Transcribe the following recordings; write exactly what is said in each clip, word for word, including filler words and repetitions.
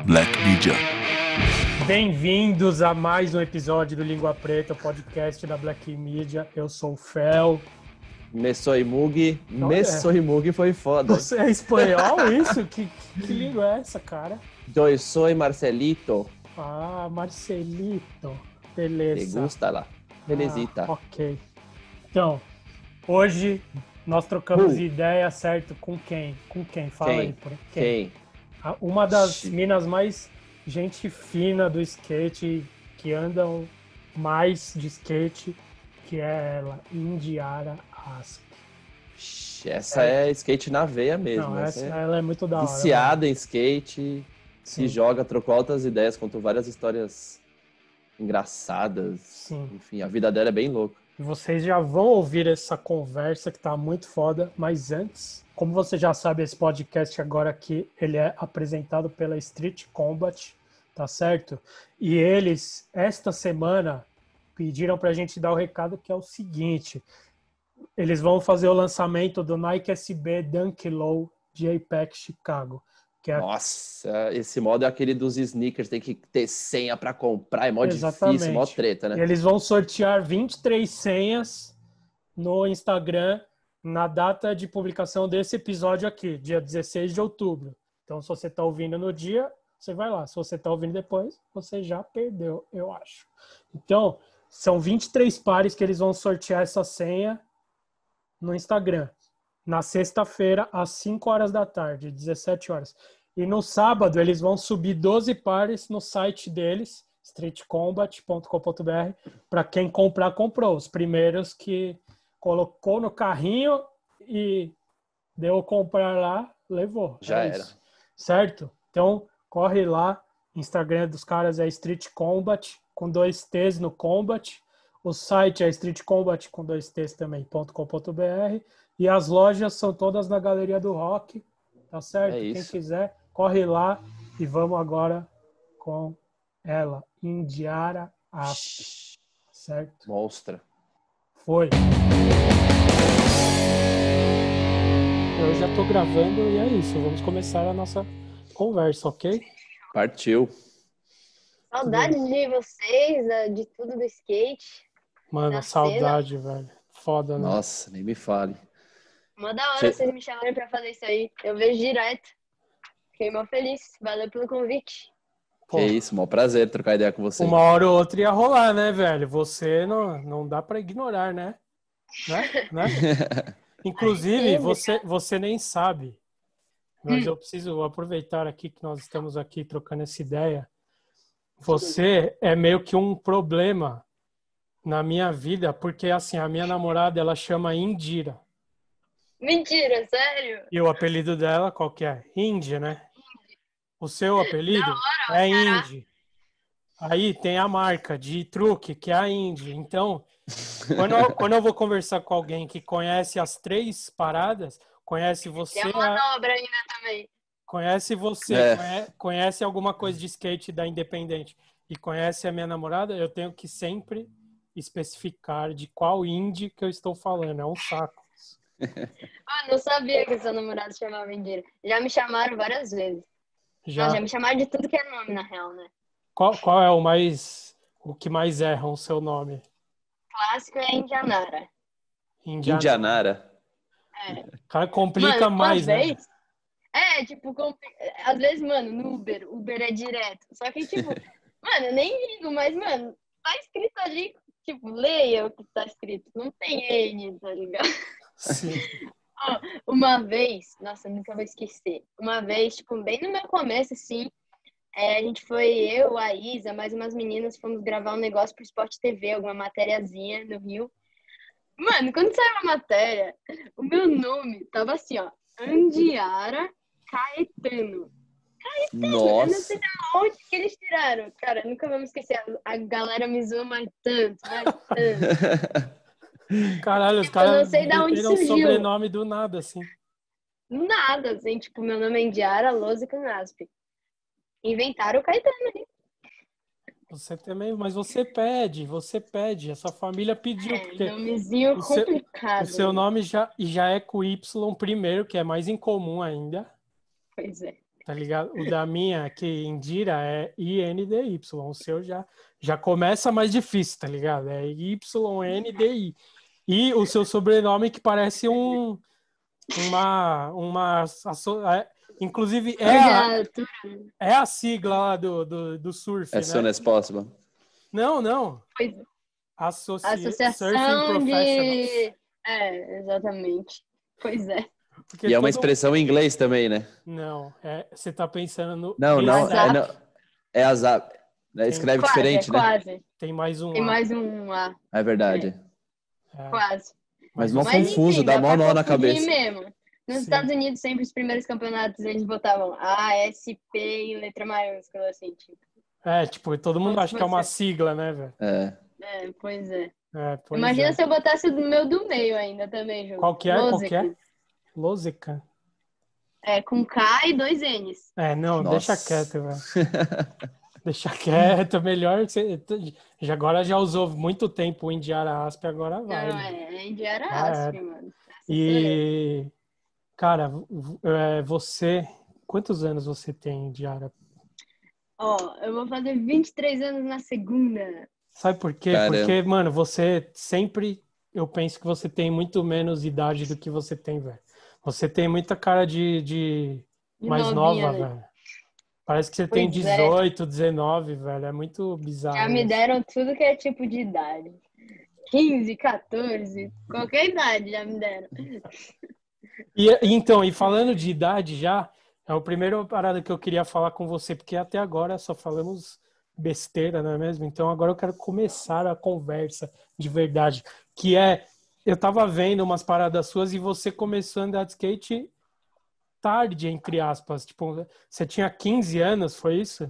Black Media. Bem-vindos a mais um episódio do Língua Preta, o podcast da Black Media. Eu sou o Fel. Me soy Mugi. Me soy Mugi foi foda. Você é espanhol, isso? Que, que língua é essa, cara? Eu sou Marcelito. Ah, Marcelito. Te Beleza. gusta lá. Belezita. Ah, ok. Então, hoje nós trocamos Uh. ideia, certo? Com quem? Com quem? Fala Quem? aí. Por Quem? Ah, Uma das Xi. minas mais gente fina do skate, que andam mais de skate, que é ela, Indiara Asp. Essa é skate na veia mesmo. Não, essa, essa é ela é muito da hora. viciada em skate, se Sim. joga, trocou altas ideias, contou várias histórias engraçadas. Sim. Enfim, a vida dela é bem louca. E vocês já vão ouvir essa conversa que tá muito foda, mas antes, como você já sabe, esse podcast agora aqui, ele é apresentado pela Street Combat, tá certo? E eles, esta semana, pediram pra gente dar o recado que é o seguinte: eles vão fazer o lançamento do Nike S B Dunk Low J-Pack Chicago, que é Nossa, esse modo é aquele dos sneakers, tem que ter senha pra comprar, é mó Exatamente. difícil, mó treta, E né? eles vão sortear vinte e três senhas no Instagram na data de publicação desse episódio aqui, dia dezesseis de outubro. Então, se você está ouvindo no dia, você vai lá. Se você está ouvindo depois, você já perdeu, eu acho. Então, são vinte e três pares que eles vão sortear essa senha no Instagram. Na sexta-feira, às cinco horas da tarde, dezessete horas. E no sábado, eles vão subir doze pares no site deles, street combat ponto com ponto b r, para quem comprar, comprou. Os primeiros que colocou no carrinho e deu comprar lá, levou. Já É era. isso. Certo? Então, corre lá. Instagram dos caras é Street Combat, com dois T's no Combat. O site é Street Combat, com dois T's também, ponto com ponto b r. E as lojas são todas na Galeria do Rock, tá certo? É Quem isso. quiser, corre lá e vamos agora com ela, Indiara Asp, certo? Monstra. Foi. Eu já tô gravando e é isso. Vamos começar a nossa conversa, ok? Partiu. Saudades de vocês, da- de tudo do skate. Mano, Da saudade, velho. Foda, né? Nossa, nem me fale. Uma da hora Cê- vocês me chamarem pra fazer isso aí. Eu vejo direto. Fiquei mó feliz. Valeu pelo convite. Pô, Que isso, mó prazer trocar ideia com você. uma hora ou outra ia rolar, né, velho? Você não, não dá pra ignorar, né? Né? Né? Inclusive, Ai, sim, você, você nem sabe. Mas eu preciso aproveitar aqui que nós estamos aqui trocando essa ideia. Você é meio que um problema na minha vida, porque assim, a minha namorada, ela chama Indira. Mentira, sério? E o apelido dela, qual que é? Indy, né? O seu apelido é Indy. Aí tem a marca de truque, que é a Indy. Então, quando eu, quando eu vou conversar com alguém que conhece as três paradas, conhece você, Tem uma manobra ainda também. conhece você, É. conhe- conhece alguma coisa de skate da Independente e conhece a minha namorada, eu tenho que sempre especificar de qual Indy que eu estou falando. É um saco. Ah, não sabia que seu namorado se chamava Mentira. Já me chamaram várias vezes. Já, Ah, já me chamaram de tudo que é nome, na real, né? qual, qual é o mais, o que mais erram o seu nome? Clássico é Indianara. Indiana. Indianara. Cara, complica Mano, uma mais, né? vez... É, tipo, compli- às vezes, mano, no Uber, Uber é direto. Só que, tipo, mano, eu nem ligo, mas, mano, tá escrito ali, tipo, leia o que tá escrito. Não tem N, tá ligado? Sim. Ó, uma vez, nossa, eu nunca vou esquecer. Uma vez, tipo, bem no meu começo, assim, é, a gente foi, eu, a Isa, mais umas meninas, fomos gravar um negócio pro Sport T V, alguma matériazinha no Rio. Mano, quando saiu a matéria, o meu nome tava assim, ó, Andiara Caetano. Eu não sei Nossa. de onde que eles tiraram. Cara, nunca vou me esquecer. A galera me zoou mais tanto, mais tanto. Caralho, os Tipo, eu caras não sei de onde meteram o surgiu. sobrenome do nada, assim. Nada, assim, tipo, meu nome é Indiara Lousa Canasp. Inventaram o Caetano ali. Você também, mas você pede, você pede. Essa família pediu, É, porque nomezinho o seu- complicado. o seu né? nome já, já é com Y primeiro, que é mais incomum ainda. Pois é. tá ligado? O da minha, que Indira, é I N D Y. O seu já, já começa mais difícil, tá ligado? É Y N D I. E o seu sobrenome que parece um... Uma... uma asso- é, inclusive, é a, é a sigla lá do, do, do surf, As né? soon as possible. Não, não. Pois, Associa... Surfing associação Professionals. de... É, exatamente. Pois é. Porque E é uma todo- expressão em inglês também, né? Não, é, você tá pensando no... Não, não, é, Azap. não, é azap. É, escreve Quase, diferente, é né? quase. Tem mais um Tem A. mais um A. É verdade. É, Quase. Mas mas mó você- Mas confuso, enfim, dá dá mó pra nó na confundir cabeça. mesmo. Nos Sim. Estados Unidos, sempre os primeiros campeonatos, eles botavam A, S, P em letra maiúscula, assim, tipo. É, tipo, todo mundo Como acha se que é uma fosse- sigla, né, velho? É. É, pois é. É, pois Imagina é. se eu botasse o do meu do meio ainda também, Ju. Qual que é? Qual que é? Losica. Losica. É, com K e dois N's. É, não, deixa Nossa. quieto, velho. Deixa quieto, melhor que você... Já, agora já usou muito tempo o Indiara Asp, agora vai. Não, mano. é, Indiara Ah, Asp, é. mano. Essa sou eu. E, cara, v- é, você... Quantos anos você tem, Indiara? Ó, eu vou fazer vinte e três anos na segunda. Sabe por quê? Caramba. Porque, mano, você sempre... Eu penso que você tem muito menos idade do que você tem, velho. Você tem muita cara de, de De mais novinha, nova, né? velho. Parece que você tem Pois é. dezoito, dezenove, velho. É muito bizarro. Já me isso. deram tudo que é tipo de idade. quinze, quatorze, qualquer idade já me deram. E, e então, e falando de idade já, é a primeira parada que eu queria falar com você, porque até agora só falamos besteira, não é mesmo? Então agora eu quero começar a conversa de verdade, que é, eu tava vendo umas paradas suas e você começou a andar de skate tarde, entre aspas. Tipo, você tinha quinze anos, foi isso?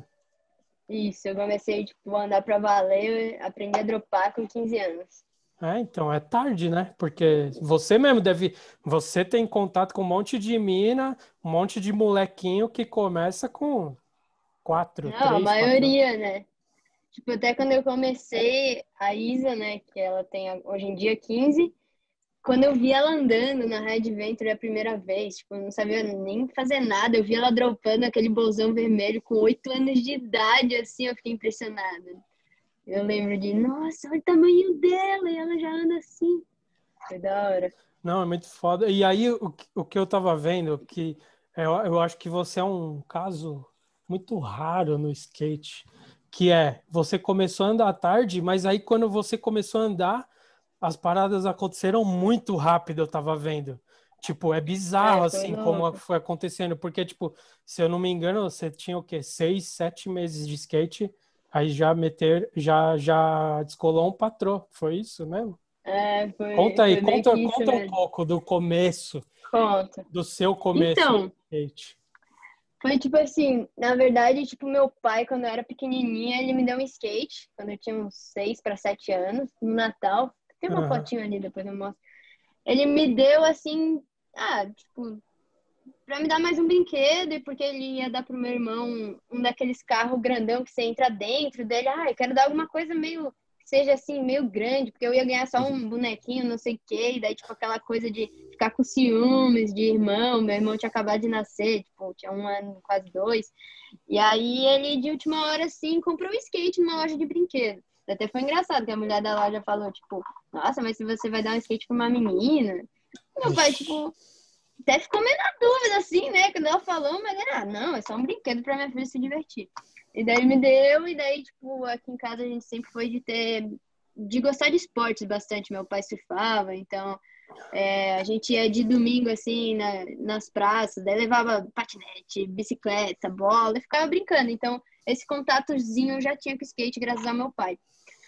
Isso, eu comecei tipo, a andar pra valer, aprendi a dropar com quinze anos. É, então, é tarde, né? Porque você mesmo deve. Você tem contato com um monte de mina, um monte de molequinho que começa com quatro, Não, a três, quatro. maioria, né? Tipo, até quando eu comecei, a Isa, né, que ela tem a- hoje em dia quinze, quando eu vi ela andando na Red Venture a primeira vez, tipo, eu não sabia nem fazer nada, eu vi ela dropando aquele bolsão vermelho com oito anos de idade, assim, eu fiquei impressionada. Eu lembro de, nossa, olha o tamanho dela, e ela já anda assim. Foi da hora. Não, é muito foda. E aí, o, que- o que eu tava vendo, que eu, eu acho que você é um caso muito raro no skate, que é, você começou a andar tarde, mas aí quando você começou a andar, as paradas aconteceram muito rápido, eu tava vendo. Tipo, é bizarro, É, foi assim, como louco. foi acontecendo, porque, tipo, se eu não me engano, você tinha o quê? Seis, sete meses de skate, aí já meter, já, já descolou um patrô, foi isso mesmo? É, Conta foi, aí, foi meio conta, que isso conta um mesmo. pouco do começo, Conta. do seu começo Então, no skate. foi tipo assim, na verdade, tipo, meu pai, quando eu era pequenininha, ele me deu um skate, quando eu tinha uns seis para sete anos, no Natal. Tem uma Aham. fotinho ali, depois eu mostro. Ele me deu, assim, ah, tipo, pra me dar mais um brinquedo, e porque ele ia dar pro meu irmão um, um daqueles carros grandão que você entra dentro dele. Ah, eu quero dar alguma coisa meio, que seja assim, meio grande, porque eu ia ganhar só um bonequinho, não sei o quê, e daí, tipo, aquela coisa de ficar com ciúmes de irmão. Meu irmão tinha acabado de nascer, tipo, tinha um ano, quase dois. E aí ele, de última hora, assim, comprou um skate numa loja de brinquedo. Até foi engraçado que a mulher da loja falou, tipo, nossa, mas se você vai dar um skate pra uma menina... Meu pai, tipo, até ficou meio na dúvida, assim, né? Quando ela falou, mas era, ah, não, é só um brinquedo pra minha filha se divertir. E daí ele me deu, e daí, tipo, aqui em casa a gente sempre foi de ter, de gostar de esportes bastante. Meu pai surfava, então é, a gente ia de domingo, assim, na, nas praças, daí levava patinete, bicicleta, bola, e ficava brincando. Então, esse contatozinho eu já tinha com skate, graças ao meu pai.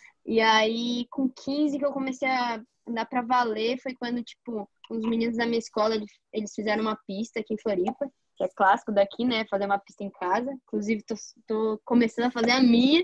E aí, com quinze que eu comecei a andar pra valer, foi quando, tipo, uns meninos da minha escola, eles fizeram uma pista aqui em Floripa, que é clássico daqui, né? Fazer uma pista em casa. Inclusive, tô, tô começando a fazer a minha.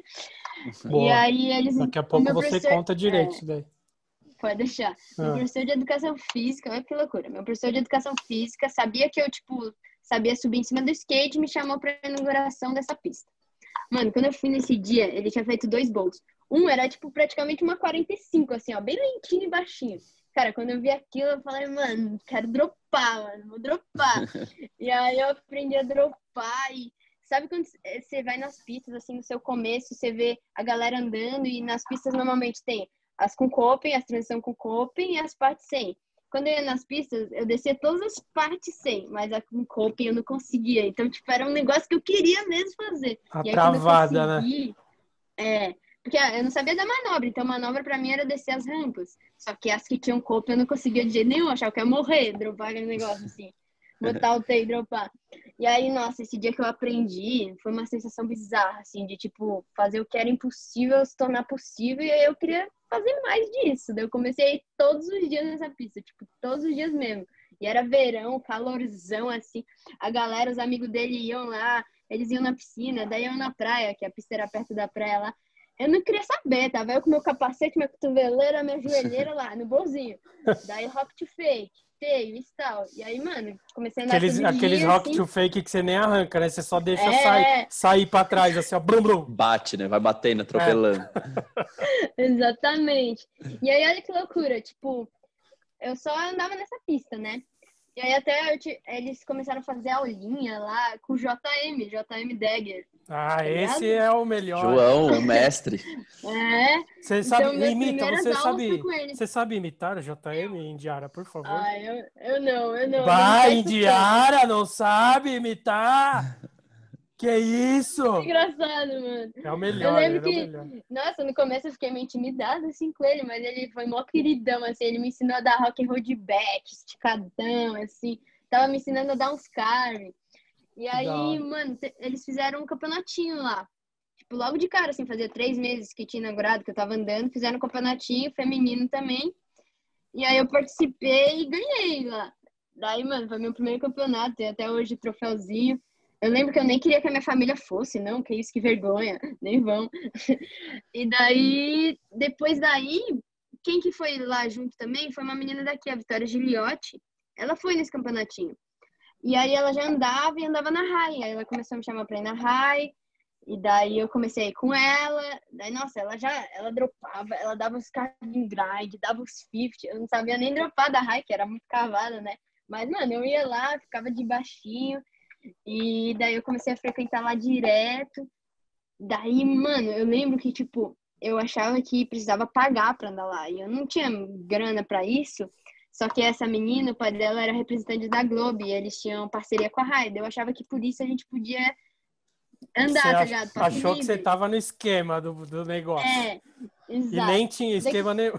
E Boa. aí, eles... Daqui a o pouco meu você professor- conta direito é, isso daí. Pode deixar. Meu Ah. professor de educação física, olha que loucura. Meu professor de educação física sabia que eu, tipo, sabia subir em cima do skate e me chamou pra inauguração dessa pista. Mano, quando eu fui nesse dia, ele tinha feito dois bowls. Um era, tipo, praticamente uma quarenta e cinco, assim, ó, bem lentinho e baixinho. Cara, quando eu vi aquilo, eu falei, mano, quero dropar, mano, vou dropar. E aí eu aprendi a dropar e sabe quando você vai nas pistas, assim, no seu começo, você vê a galera andando e nas pistas normalmente tem as com coping, as transição com coping e as partes sem. Quando eu ia nas pistas, eu descia todas as partes sem, mas a com coping eu não conseguia. Então, tipo, era um negócio que eu queria mesmo fazer. A e aí, travada, quando eu né? consegui, é, porque eu não sabia da manobra, então manobra pra mim era descer as rampas. Só que as que tinham coping eu não conseguia de jeito nenhum, achava que ia morrer, dropar aquele negócio assim. Botar o T e dropar. E aí, nossa, esse dia que eu aprendi, foi uma sensação bizarra, assim, de, tipo, fazer o que era impossível se tornar possível, e aí eu queria fazer mais disso. Daí eu comecei a ir todos os dias nessa pista, tipo, todos os dias mesmo. E era verão, calorzão, assim. A galera, os amigos dele iam lá, eles iam na piscina, daí iam na praia, que a pista era perto da praia lá. Eu não queria saber, tava eu com meu capacete, minha cotoveleira, minha joelheira lá, no bolzinho. Daí rock to fake, teio e tal. E aí, mano, comecei a andar Aqueles, todo aqueles dia, rock assim. to fake que você nem arranca, né? Você só deixa sair, É, sair pra trás, assim, ó, brum, brum. Bate, né? Vai batendo, É. atropelando. exatamente. E aí, olha que loucura, tipo, eu só andava nessa pista, né? E aí até eu te- eles começaram a fazer aulinha lá com o J M, J M Dagger, Ah, tá esse ligado? é o melhor. João, o mestre. É, Você sabe, então minhas imita, primeiras você aulas foi sabe, com ele. você sabe imitar o J M, Indiara, por favor? Ah, eu, eu não, eu não, não me Vai, pede essas coisas. Indiara, não sabe imitar? Que isso? Engraçado, mano. É o Eu melhor, lembro ele é o que, melhor. nossa, no começo eu fiquei meio intimidada assim com ele, mas ele foi mó queridão, assim, ele me ensinou a dar rock and roll de back, esticadão, assim, tava me ensinando a dar uns carve. E Que da aí, hora. mano, te- eles fizeram um campeonatinho lá. Tipo, logo de cara, assim, fazia três meses que tinha inaugurado, que eu tava andando, fizeram um campeonatinho feminino também. E aí eu participei e ganhei lá. Daí, mano, foi meu primeiro campeonato, tem até hoje o troféuzinho. Eu lembro que eu nem queria que a minha família fosse, não, que isso, que vergonha, nem vão. E daí, depois daí, quem que foi lá junto também foi uma menina daqui, a Vitória Giliotti. Ela foi nesse campeonatinho. E aí ela já andava e andava na Rai. Aí ela começou a me chamar pra ir na Rai. E daí eu comecei a ir com ela. Daí, nossa, ela já, ela dropava, ela dava os carving grind, dava os cinquenta. Eu não sabia nem dropar da Rai, que era muito cavada, né? Mas, mano, eu ia lá, ficava de baixinho. E daí eu comecei a frequentar lá direto. Daí, mano, eu lembro que, tipo, eu achava que precisava pagar pra andar lá. E eu não tinha grana pra isso. Só que essa menina, o pai dela era representante da Globo e eles tinham parceria com a Raid. Eu achava que por isso a gente podia Você andar, tá ach- ligado? Passe achou que você livre. tava no esquema do, do negócio. É, E exato. nem tinha Daí que- esquema nenhum.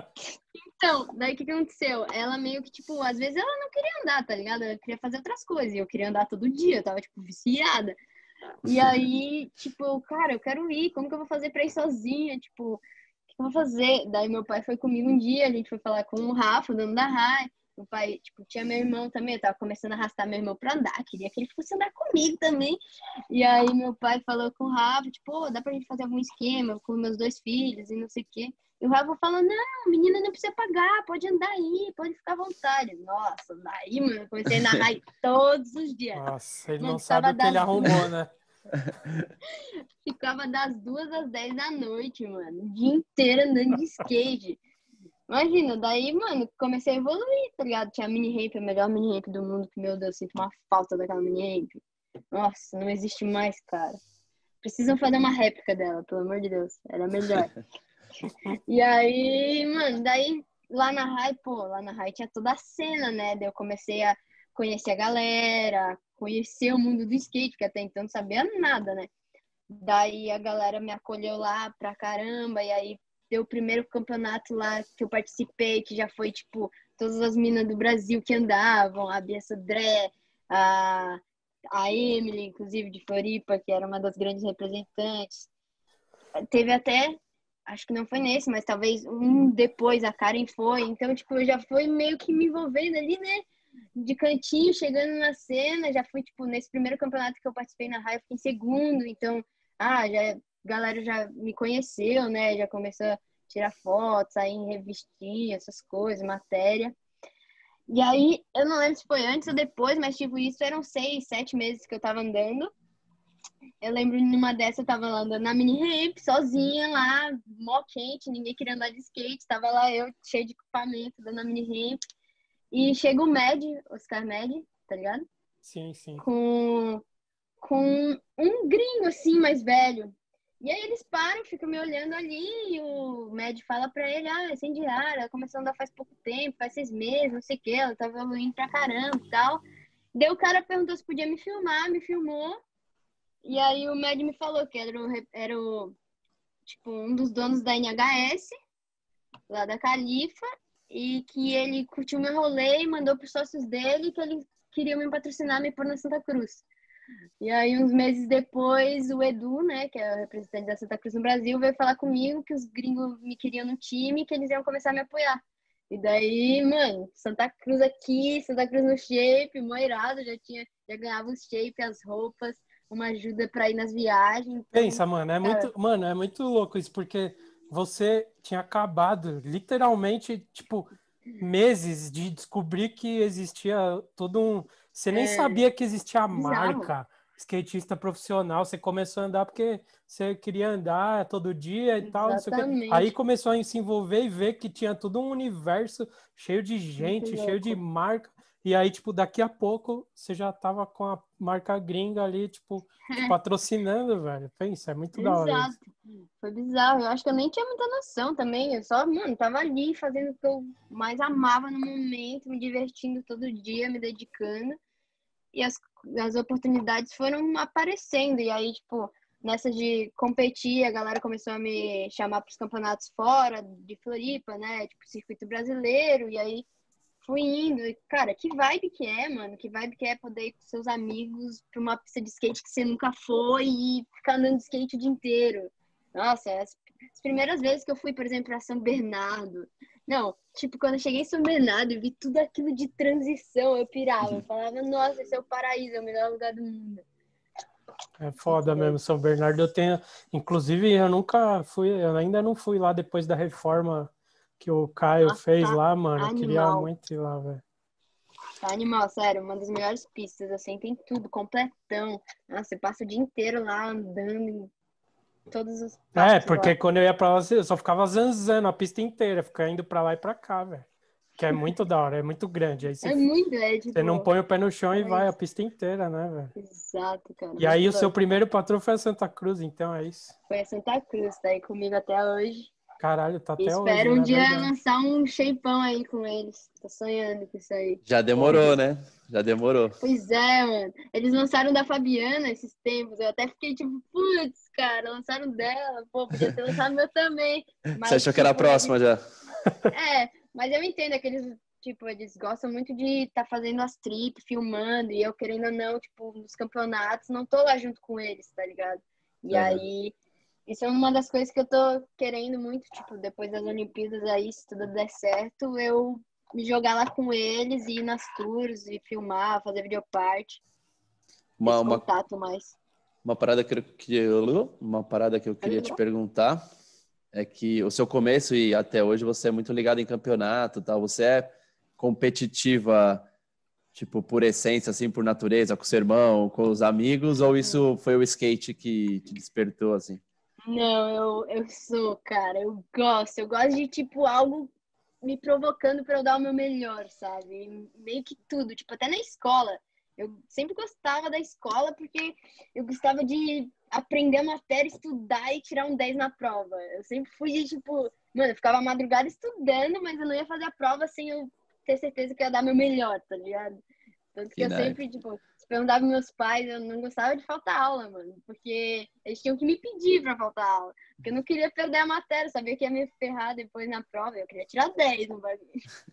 então, daí o que que aconteceu? Ela meio que, tipo, às vezes ela não queria andar, tá ligado? Ela queria fazer outras coisas. E eu queria andar todo dia, eu tava, tipo, viciada. E aí, tipo, cara, eu quero ir, como que eu vou fazer pra ir sozinha? Tipo, o que eu vou fazer? Daí meu pai foi comigo um dia, a gente foi falar com o Rafa, o dono da Rai. Meu pai, tipo, tinha meu irmão também, eu tava começando a arrastar meu irmão pra andar, queria que ele fosse andar comigo também. E aí meu pai falou com o Rafa, tipo, pô, dá pra gente fazer algum esquema com meus dois filhos e não sei o quê. E o Rafa falou, não, menina não precisa pagar, pode andar aí, pode ficar à vontade. Nossa, daí, mano, eu comecei a ir na Rai todos os dias. Nossa, ele Mano, não sabe ficava o que ele das arrumou, né? Ficava das duas às dez da noite, mano. O dia inteiro andando de skate. Imagina, daí, mano, comecei a evoluir, tá ligado? Tinha a mini ramp, a melhor mini ramp do mundo, que, meu Deus, sinto uma falta daquela mini ramp. Nossa, não existe mais, cara. Precisam fazer uma réplica dela, pelo amor de Deus. Era melhor. E aí, mano, daí lá na Rai, pô, lá na Rai tinha toda a cena, né? Daí eu comecei a conhecer a galera, conhecer o mundo do skate, que até então não sabia nada, né? Daí a galera me acolheu lá pra caramba, e aí deu o primeiro campeonato lá que eu participei, que já foi, tipo, todas as minas do Brasil que andavam, a Bia Sodré, a, a Emily, inclusive, de Floripa, que era uma das grandes representantes. Teve até, acho que não foi nesse, mas talvez um depois a Karen foi, então, tipo, eu já fui meio que me envolvendo ali, né? De cantinho, chegando na cena, já fui, tipo, nesse primeiro campeonato que eu participei na Raia, eu fiquei em segundo, então, ah, já, a galera já me conheceu, né, já começou a tirar fotos, sair em revistinha, essas coisas, matéria. E aí, eu não lembro se foi antes ou depois, mas, tipo, isso eram seis, sete meses que eu tava andando. Eu lembro numa dessa, eu tava lá andando na mini ramp, sozinha lá, mó quente, ninguém queria andar de skate, tava lá eu, cheio de equipamento, dando a mini ramp. E chega o Med, Oscar Med, tá ligado? Sim, sim. com, com um gringo, assim, mais velho. E aí eles param, ficam me olhando ali, e o médico fala pra ele, ah, é incendiária, ela começou a andar faz pouco tempo, faz seis meses, não sei o que, ela tá evoluindo pra caramba e tal. Daí o cara perguntou se podia me filmar, me filmou. E aí o médico me falou que era o, era o tipo, um dos donos da N H S, lá da Califa, e que ele curtiu meu rolê e mandou pros sócios dele que ele queria me patrocinar, me pôr na Santa Cruz. E aí, uns meses depois, o Edu, né, que é o representante da Santa Cruz no Brasil, veio falar comigo que os gringos me queriam no time, que eles iam começar a me apoiar. E daí, mano, Santa Cruz aqui, Santa Cruz no shape, mó irado, já tinha, já ganhava os shape, as roupas, uma ajuda pra ir nas viagens. Então, Pensa, mano, é cara, muito, mano, é muito louco isso, porque você tinha acabado, literalmente, tipo, meses de descobrir que existia todo um... Você nem é sabia que existia a bizarro. marca skatista profissional, você começou a andar porque você queria andar todo dia e tal, não sei o quê. Aí Exatamente. começou a se envolver e ver que tinha todo um universo cheio de Muito gente, cheio de louco. marca, e aí, tipo, daqui a pouco você já tava com a marca gringa ali, tipo, te patrocinando, velho. Pensa, é muito da hora isso. Exato. Foi bizarro. Eu acho que eu nem tinha muita noção também. Eu só, mano, tava ali fazendo o que eu mais amava no momento, me divertindo todo dia, me dedicando. E as, as oportunidades foram aparecendo. E aí, tipo, nessa de competir, a galera começou a me chamar para os campeonatos fora de Floripa, né? Tipo, circuito brasileiro. E aí fui indo. E, cara, que vibe que é, mano? Que vibe que é poder ir com seus amigos pra uma pista de skate que você nunca foi e ficar andando de skate o dia inteiro. Nossa, as, as primeiras vezes que eu fui, por exemplo, pra São Bernardo. Não, tipo, quando eu cheguei em São Bernardo e vi tudo aquilo de transição, eu pirava. Eu falava, nossa, esse é o paraíso, é o melhor lugar do mundo. É Muito foda mesmo, doido. São Bernardo. Eu tenho, inclusive, eu nunca fui, eu ainda não fui lá depois da reforma que o Caio Nossa, fez tá lá, mano. Eu queria animal. muito ir lá, velho. Tá animal, sério, uma das melhores pistas, assim, tem tudo, completão. Nossa, você passa o dia inteiro lá andando em todas as É, partes porque lá. quando eu ia pra lá, eu só ficava zanzando a pista inteira, ficava indo pra lá e pra cá, velho. Que é muito da hora, é muito grande. Aí você, É muito, é você não tipo, põe o pé no chão e era vai a isso. pista inteira, né, velho? Exato, cara, E aí muito o seu doido. primeiro patrão foi a Santa Cruz, então é isso. Foi a Santa Cruz, tá aí comigo até hoje. Caralho, tá E até hoje, espero um né? É dia verdade. lançar um shapeão aí com eles. Tô sonhando com isso aí. Já demorou, né? Já demorou. Pois é, mano. Eles lançaram da Fabiana esses tempos. Eu até fiquei tipo, putz, cara, lançaram dela. Pô, podia ter lançado meu também. Você Mas, achou que era a tipo, eles próxima já? É, mas eu entendo que eles, tipo, eles gostam muito de estar tá fazendo as trips, filmando, e eu querendo ou não, tipo, nos campeonatos, não tô lá junto com eles, tá ligado? E Aham. aí, isso é uma das coisas que eu tô querendo muito, tipo, depois das Olimpíadas aí, se tudo der certo, eu me jogar lá com eles, e ir nas tours, e filmar, fazer videoparte, ter Uma, esse uma, contato mais. uma parada que eu, que eu- uma parada que eu queria te perguntar é que o seu começo e até hoje você é muito ligado em campeonato, tal. Você é competitiva, tipo, por essência, assim, por natureza, com o seu irmão, com os amigos, ou isso foi o skate que te despertou, assim? Não, eu, eu sou, cara, eu gosto, eu gosto de, tipo, algo me provocando para eu dar o meu melhor, sabe? Meio que tudo, tipo, até na escola. Eu sempre gostava da escola porque eu gostava de aprender a matéria, estudar e tirar um dez na prova. Eu sempre fui de, tipo, mano, eu ficava a madrugada estudando, mas eu não ia fazer a prova sem eu ter certeza que eu ia dar meu melhor, tá ligado? Tanto que Que eu naipe. sempre, tipo, se perguntava pros meus pais, eu não gostava de faltar aula, mano. Porque eles tinham que me pedir pra faltar aula. Porque eu não queria perder a matéria, sabia que ia me ferrar depois na prova. Eu queria tirar dez no bagulho.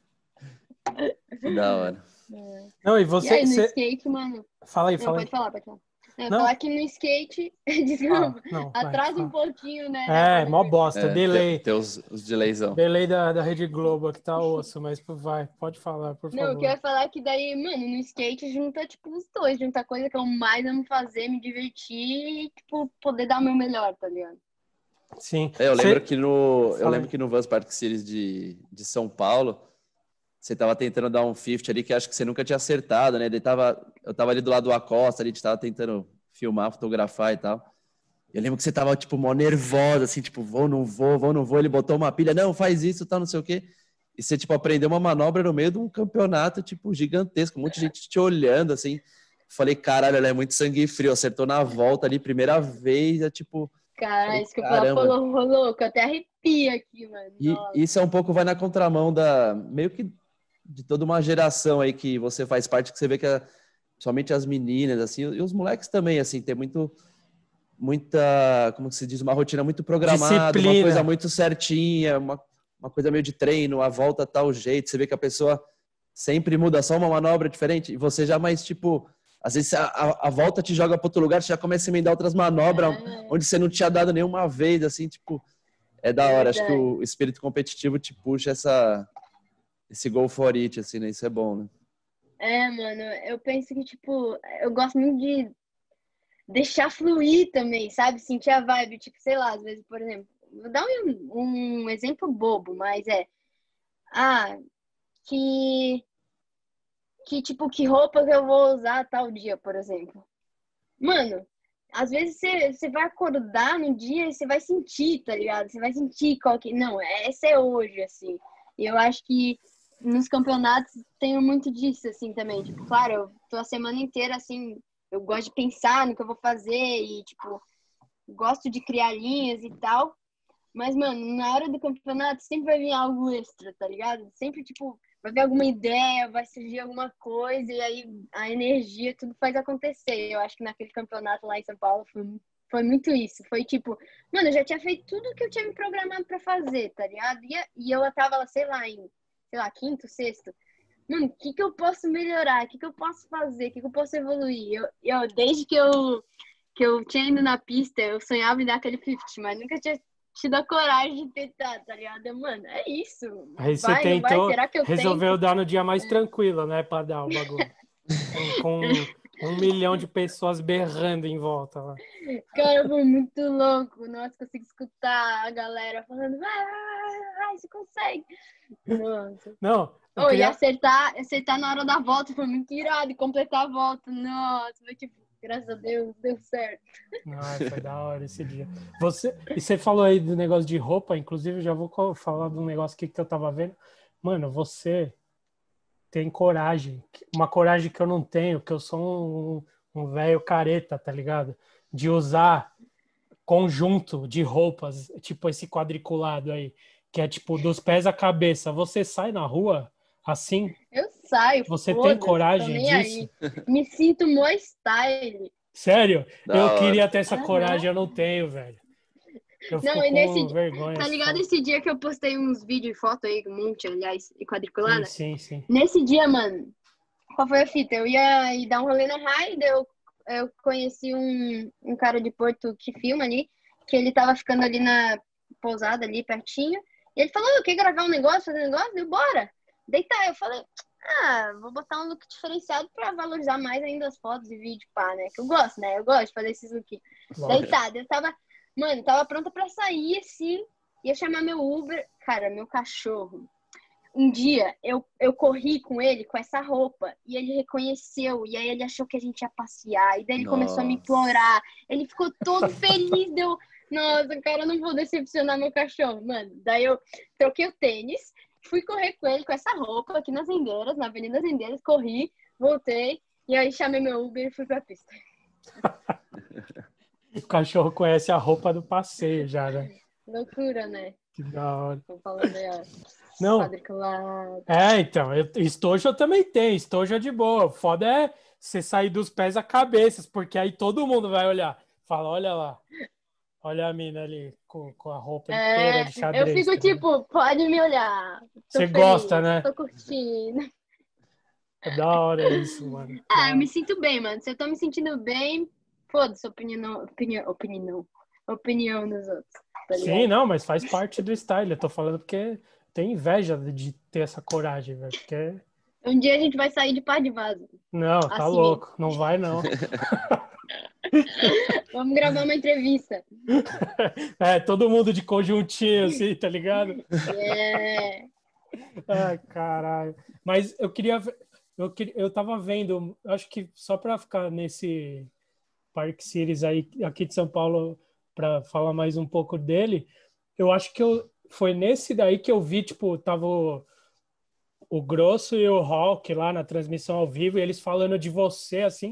Que da hora. É. Não, e E você, aí, no você... skate, mano. Fala aí, Não, fala pode aí. falar, pode falar. Eu ia Não? falar que no skate, Ah, desculpa, não, vai, atrasa um fala. pouquinho, né, na É, hora mó que. bosta, É, tem, delay. tem os, os delayzão. Delay da, da Rede Globo aqui tá osso, mas vai, pode falar, por Não, o que eu favor. ia falar é que daí, mano, no skate junta, tipo, os dois, junta a coisa que eu mais amo fazer, me divertir e, tipo, poder dar o meu melhor, tá ligado? Sim. É, eu lembro Você... que no, eu Fala lembro aí. que no Vans Park Series de, de São Paulo, você tava tentando dar um fifty ali que acho que você nunca tinha acertado, né? Ele tava, eu tava ali do lado do Acosta, ali, a gente tava tentando filmar, fotografar e tal. Eu lembro que você tava, tipo, mó nervosa, assim, tipo, vou, não vou, vou, não vou. Ele botou uma pilha, não, faz isso, tal, não sei o quê. E você, tipo, aprendeu uma manobra no meio de um campeonato, tipo, gigantesco, um monte de gente te olhando, assim. falei, caralho, ela é muito sangue frio, acertou na volta ali, primeira vez, é tipo... Cara, falei, isso que eu caramba. falou, rolou louco, até arrepia aqui, mano. E Nossa. isso é um pouco, vai na contramão da, meio que de toda uma geração aí que você faz parte, que você vê que é, somente as meninas, assim, e os moleques também, assim, tem muito... muita, como se diz, uma rotina muito programada, Disciplina. uma coisa muito certinha, uma, uma coisa meio de treino, a volta tal jeito, você vê que a pessoa sempre muda, só uma manobra diferente, e você já mais, tipo, às vezes a, a, a volta te joga para outro lugar, você já começa a emendar outras manobras, É. onde você não tinha dado nenhuma vez, assim, tipo, é da É hora, acho que verdade. o espírito competitivo te puxa essa, esse go for it, assim, né, isso é bom, né? É, mano, eu penso que, tipo, eu gosto muito de deixar fluir também, sabe? Sentir a vibe, tipo, sei lá, às vezes, por exemplo, vou dar um, um exemplo bobo, mas é, ah, que, que, tipo, que roupa que eu vou usar tal dia, por exemplo. Mano, às vezes você, você vai acordar no dia e você vai sentir, tá ligado? Você vai sentir qual que... Não, essa é hoje, assim. E eu acho que nos campeonatos tem muito disso, assim, também. Tipo, claro, eu tô a semana inteira, assim, eu gosto de pensar no que eu vou fazer e, tipo, gosto de criar linhas e tal. Mas, mano, na hora do campeonato sempre vai vir algo extra, tá ligado? Sempre, tipo, vai vir alguma ideia, vai surgir alguma coisa, e aí a energia, tudo faz acontecer. Eu acho que naquele campeonato lá em São Paulo foi, foi muito isso. Foi tipo, mano, eu já tinha feito tudo que eu tinha me programado pra fazer, tá ligado? E, e eu tava, sei lá, em, sei lá, quinto, sexto. Mano, o que que eu posso melhorar? O que que eu posso fazer? O que que eu posso evoluir? Eu, eu desde que eu, que eu tinha ido na pista, eu sonhava em dar aquele cinquenta, mas nunca tinha tido a coragem de tentar, tá ligado? Eu, Mano, é isso. Aí você Vai, não vai? tentou, Será que eu resolveu tento? dar no dia mais tranquilo, né, pra dar o bagulho. Com, com um milhão de pessoas berrando em volta lá. Cara, foi muito louco. Nossa, consigo escutar a galera falando, vai, vai, vai, vai, você consegue. Nossa. Não, eu Oh, e queria... acertar, acertar na hora da volta foi muito irado. E completar a volta, nossa, foi tipo, graças a Deus, deu certo. Ai, foi da hora esse dia. Você, e você falou aí do negócio de roupa, inclusive eu já vou co- falar de um negócio aqui que eu tava vendo. Mano, você tem coragem, uma coragem que eu não tenho, que eu sou um, um velho careta, tá ligado? De usar conjunto de roupas, tipo esse quadriculado aí, que é tipo dos pés à cabeça. Você sai na rua assim? Eu saio, Você tem foda-se, tô coragem nem disso? aí. Me sinto mó style. Sério? Da Eu hora. queria ter essa Aham. coragem, eu não tenho, velho. Eu fico Não, e nesse com dia, vergonha. tá Se ligado fala. esse dia que eu postei uns vídeos e foto aí, um monte, aliás, e Sim, quadriculada? sim, sim. Nesse dia, mano, qual foi a fita? Eu ia ir dar um rolê na raia, daí eu, eu conheci um, um cara de Porto que filma ali, que ele tava ficando ali na pousada ali pertinho, e ele falou, "Ô, quer gravar um negócio, fazer um negócio? Deu, bora! Daí tá, eu falei, ah, vou botar um look diferenciado pra valorizar mais ainda as fotos e vídeo, pá, né? Que eu gosto, né? Eu gosto de fazer esses looks. Daí tá, daí eu tava, mano, tava pronta pra sair, assim, ia chamar meu Uber, cara, meu cachorro. Um dia eu, eu corri com ele com essa roupa e ele reconheceu, e aí ele achou que a gente ia passear, e daí ele começou a me Nossa. implorar. Ele ficou todo feliz, deu, nossa, cara, eu não vou decepcionar meu cachorro, mano. Daí eu troquei o tênis, fui correr com ele com essa roupa aqui nas Rendeiras, na Avenida das Rendeiras, corri, voltei, e aí chamei meu Uber e fui pra pista. O cachorro conhece a roupa do passeio já, né? Loucura, né? Que da hora. Tô falando aí, ó. Não, Quadriculado. é, então, eu, estojo eu também tenho, estojo é de boa. O foda é você sair dos pés à cabeça, porque aí todo mundo vai olhar. Fala, olha lá, olha a mina ali com, com a roupa inteira É, de eu xadrez. fico Tá ligado? tipo, pode me olhar. Tô Você gosta, feliz, né? tô curtindo. É da hora isso, mano. Da Ah, eu hora. me sinto bem, mano. Se eu tô me sentindo bem, foda-se, opinião, opinião, opinião, opinião dos outros, tá Sim, ligado? não, mas faz parte do style. Eu tô falando porque tenho inveja de de ter essa coragem, velho. Porque. Um dia a gente vai sair de par de vaso. Não, tá Assim. louco. Não vai, não. Vamos gravar uma entrevista. É, todo mundo de conjuntinho, assim, tá ligado? É. Ai, caralho. Mas eu queria. ver- Eu, queria, eu tava vendo, acho que só pra ficar nesse Park Series aí, aqui de São Paulo, pra falar mais um pouco dele, eu acho que eu, foi nesse daí que eu vi, tipo, tava o, o Grosso e o Hulk lá na transmissão ao vivo, e eles falando de você, assim.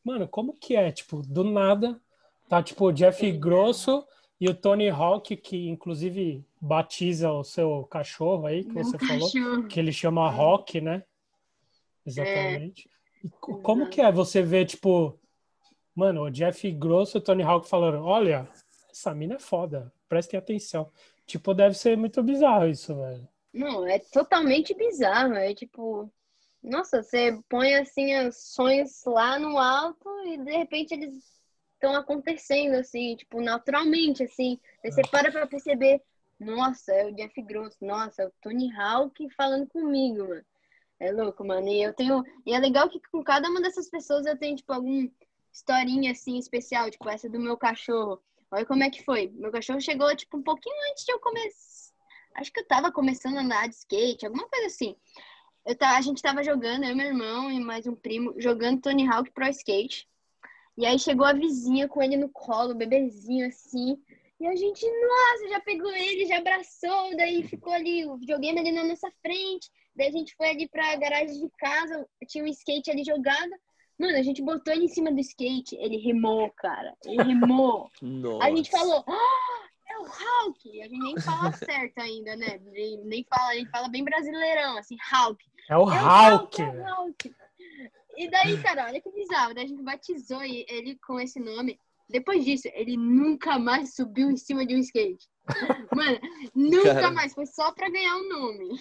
mano, como que é? Tipo, do nada, tá tipo o Jeff Grosso e o Tony Hawk, que inclusive batiza o seu cachorro aí, que Meu você falou, cachorro. que ele chama É. Hawk, né? É, Exatamente. E co- como que exato. é você ver, tipo, mano, o Jeff Grosso e o Tony Hawk falando, olha, essa mina é foda, prestem atenção. Tipo, deve ser muito bizarro isso, velho. Não, é totalmente bizarro. É tipo, nossa, você põe assim os sonhos lá no alto e de repente eles estão acontecendo assim, tipo, naturalmente, assim. Aí você para pra perceber, nossa, é o Jeff Grosso, nossa, é o Tony Hawk falando comigo, mano. É louco, mano. E eu tenho. E é legal que com cada uma dessas pessoas eu tenho, tipo, alguma historinha assim especial, tipo, essa do meu cachorro. Olha como é que foi. Meu cachorro chegou, tipo, um pouquinho antes de eu começar. Acho que eu tava começando a andar de skate, alguma coisa assim. Eu tá, a gente tava jogando, eu, meu irmão e mais um primo, jogando Tony Hawk Pro Skate. E aí chegou a vizinha com ele no colo, o bebezinho assim. E a gente, nossa, já pegou ele, já abraçou, daí ficou ali o videogame ali na nossa frente. Daí a gente foi ali pra garagem de casa, tinha um skate ali jogado. Mano, a gente botou ele em cima do skate, ele remou, cara. Ele remou. A gente Nossa. falou, ah, é o Hulk. A gente nem fala certo ainda, né? Nem, nem fala, a gente fala bem brasileirão, assim, Hulk. É o É o Hulk, Hulk, é o velho. Hulk. E daí, cara, olha que bizarro. Daí a gente batizou ele com esse nome. Depois disso, ele nunca mais subiu em cima de um skate. Mano, nunca Cara, mais. Foi só pra ganhar um nome.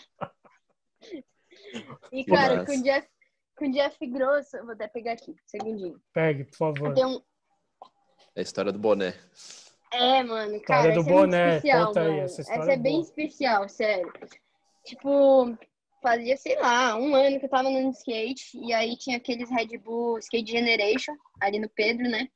E, que cara, com o massa. Jeff, com o Jeff Grosso... Vou até pegar aqui, um segundinho. Pegue, por favor. Tem um... É a história do boné. É, mano, História cara, do essa é muito boné, especial, conta aí, mano. essa Essa história é é bem boa. especial, sério. Tipo, fazia, sei lá, um ano que eu tava andando de skate. E aí tinha aqueles Red Bull Skate Generation, ali no Pedro, né?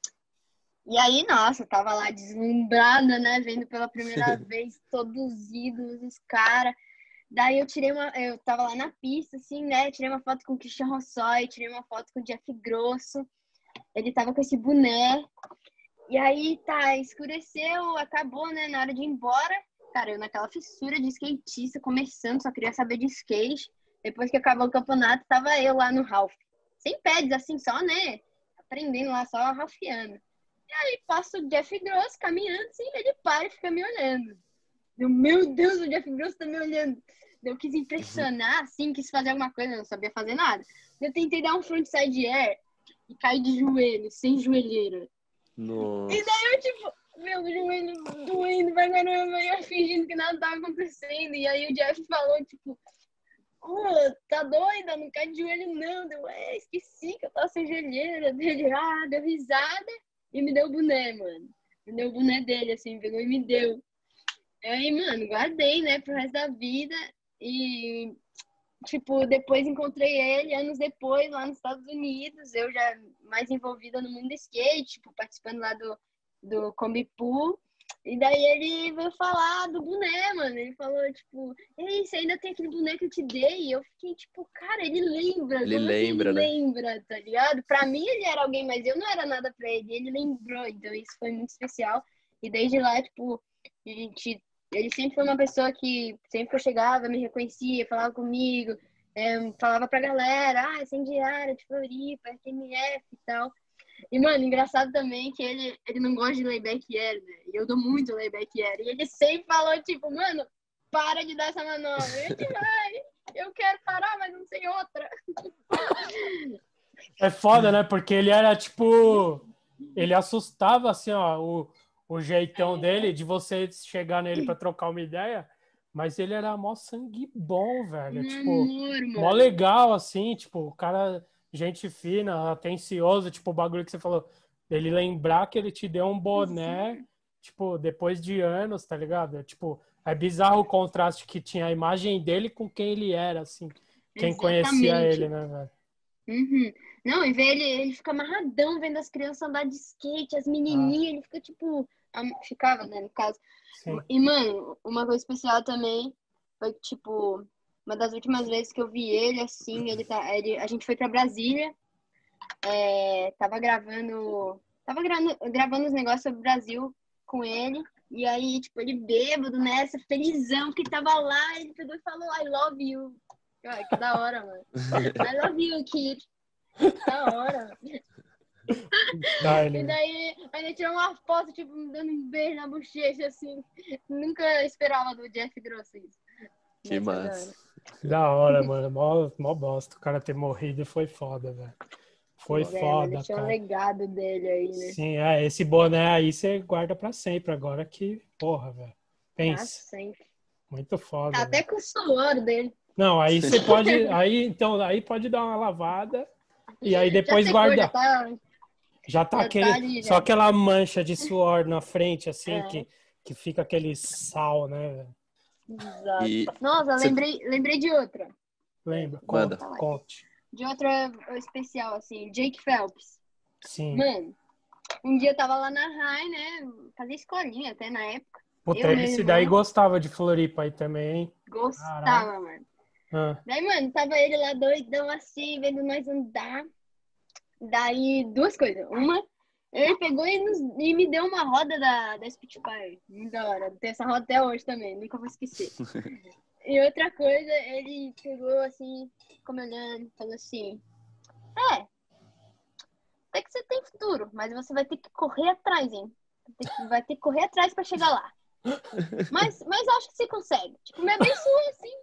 E aí, nossa, eu tava lá deslumbrada, né? Vendo pela primeira vez todos os ídolos, os caras. Daí eu tirei uma. Eu tava lá na pista, assim, né? Tirei uma foto com o Christian Rossoy, tirei uma foto com o Jeff Grosso. Ele tava com esse boné. E aí, tá, escureceu, acabou, né? Na hora de ir embora. Cara, eu naquela fissura de skatista, começando, só queria saber de skate. Depois que acabou o campeonato, tava eu lá no Ralph. Sem pads, assim, só, né? Aprendendo lá, só ralfiando. Aí passa o Jeff Grosso caminhando, assim, ele para e fica me olhando. Eu, meu Deus, o Jeff Grosso tá me olhando. Eu quis impressionar, assim, quis fazer alguma coisa, eu não sabia fazer nada. Eu tentei dar um frontside air e caí de joelho, sem joelheira. E Nossa. daí eu, tipo, meu joelho doendo pra caramba, e eu fingindo que nada tava acontecendo. E aí o Jeff falou, tipo, oh, tá doida? Não cai de joelho não. Deu, é, esqueci que eu tava sem joelheira. Dele, ah, deu risada e me deu o boné, mano. Me deu o boné dele, assim, pegou e me deu. Aí, mano, guardei, né, pro resto da vida. E, tipo, depois encontrei ele, anos depois, lá nos Estados Unidos. Eu já mais envolvida no mundo do skate, tipo, participando lá do, do Kombi Pool. E daí ele veio falar do boné, mano. Ele falou, tipo, ei, você ainda tem aquele boné que eu te dei? E eu fiquei, tipo, cara, ele lembra. Ele Como assim ele lembra, né? lembra, tá ligado? Pra mim ele era alguém, mas eu não era nada pra ele. Ele lembrou, então isso foi muito especial. E desde lá, tipo, a gente... Ele sempre foi uma pessoa que, sempre que eu chegava, me reconhecia, falava comigo, é, falava pra galera, ah, é incendiária, de Floripa, R T M F e tal. E, mano, engraçado também que ele, ele não gosta de layback air, né? E eu dou muito layback air. E ele sempre falou, tipo, mano, para de dar essa manobra. E eu, tipo, ai, eu quero parar, mas não sei outra. É foda, né? Porque ele era tipo. Ele assustava, assim, ó, o, o jeitão dele de você chegar nele pra trocar uma ideia. Mas ele era mó sangue bom, velho. Um Tipo, amor, mó mano. legal, assim, tipo, o cara, gente fina, atencioso, tipo, o bagulho que você falou. Ele lembrar que ele te deu um boné, tipo, depois de anos, tá ligado? É, tipo, é bizarro o contraste que tinha a imagem dele com quem ele era, assim. Quem conhecia ele, Exatamente. né, velho? Uhum. Não, e ver ele, ele fica amarradão vendo as crianças andar de skate, as Ah, menininhas, ele fica tipo. am- Ficava, né, no caso. sim. E, mano, uma coisa especial também foi que, tipo, uma das últimas vezes que eu vi ele, assim, ele tá. Ele, a gente foi pra Brasília, é, tava gravando. Tava gravando, gravando os negócios sobre o Brasil com ele. E aí, tipo, ele bêbado nessa, felizão que tava lá, ele pegou e falou, I love you. Cara, que da hora, mano. I love you, kid. Da hora. Dá-lhe. E daí, ainda tirou uma foto, tipo, me dando um beijo na bochecha, assim. Nunca esperava do Jeff Grosso isso. Que Mas foi da massa. hora. Da hora, mano. Mó, mó bosta. O cara ter morrido foi foda, velho. Foi Pois é, mas foda, deixou um cara. legado dele aí, né? Sim, é, esse boné aí você guarda pra sempre. Agora que, porra, velho. Pra Pensa. sempre. Muito foda, Tá até velho. com o suor dele. Não, aí você pode. Aí, então, aí pode dar uma lavada e aí Já depois secou, já guardar. tá, Já tá já tá aquele. ali, Só já. aquela mancha de suor na frente, assim, É, que, que fica aquele sal, né, velho? exato. E Nossa, você lembrei, lembrei de outra. Lembra? manda. Conte, conte. De outra especial, assim, Jake Phelps. Sim. Mano, um dia eu tava lá na Rai, né? Fazia escolinha até na época. Puta, Eu, meu esse daí irmão, gostava de Floripa aí também, hein? Caralho. gostava, mano. Ah, Daí, mano, tava ele lá doidão assim, vendo nós andar. Daí, duas coisas. Uma, ele pegou e, nos- e me deu uma roda da, da Spitfire. Muito da hora. Tem essa roda até hoje também, nunca vou esquecer. E outra coisa, ele pegou assim, ficou me olhando, falou assim: É, até que você tem futuro, mas você vai ter que correr atrás, hein? Vai ter que, vai ter que correr atrás pra chegar lá. Mas, mas acho que você consegue. Tipo, me abençoou assim.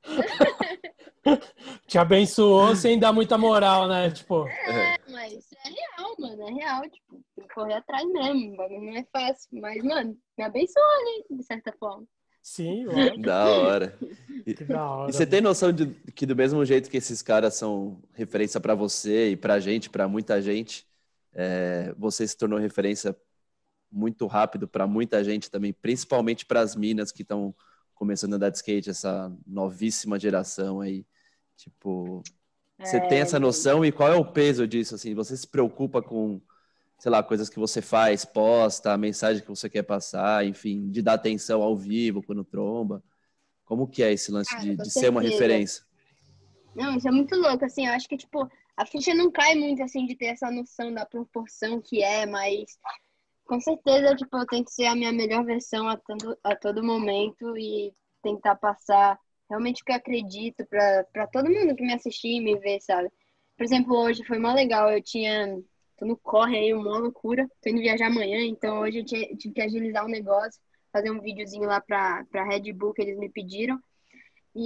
te abençoou sem dar muita moral, né? Tipo, É, Mas é real, mano, é real. Tipo, tem que correr atrás mesmo. O bagulho não é fácil. Mas, mano, me abençoou, né? De certa forma. sim, lógico. da hora. E, Que da e hora, você tem mano. noção de que do mesmo jeito que esses caras são referência pra você e pra gente, pra muita gente, é, você se tornou referência muito rápido pra muita gente também, principalmente para as minas que estão começando a andar de skate, essa novíssima geração aí. Tipo, você tem É, essa mano. noção e qual é o peso disso? Assim, você se preocupa com, sei lá, coisas que você faz, posta, a mensagem que você quer passar, enfim, de dar atenção ao vivo quando tromba. Como que é esse lance Cara, de, com de ser uma certeza. referência? Não, isso é muito louco, assim, eu acho que, tipo, a ficha não cai muito, assim, de ter essa noção da proporção que é, mas com certeza, tipo, eu tento ser a minha melhor versão a todo, a todo momento e tentar passar realmente o que eu acredito pra, pra todo mundo que me assistir e me ver, sabe? Por exemplo, hoje foi mó legal, eu tinha, tô no corre aí, uma loucura, tô indo viajar amanhã, então hoje eu tinha- tive que agilizar um negócio, fazer um videozinho lá pra, pra Red Bull que eles me pediram, e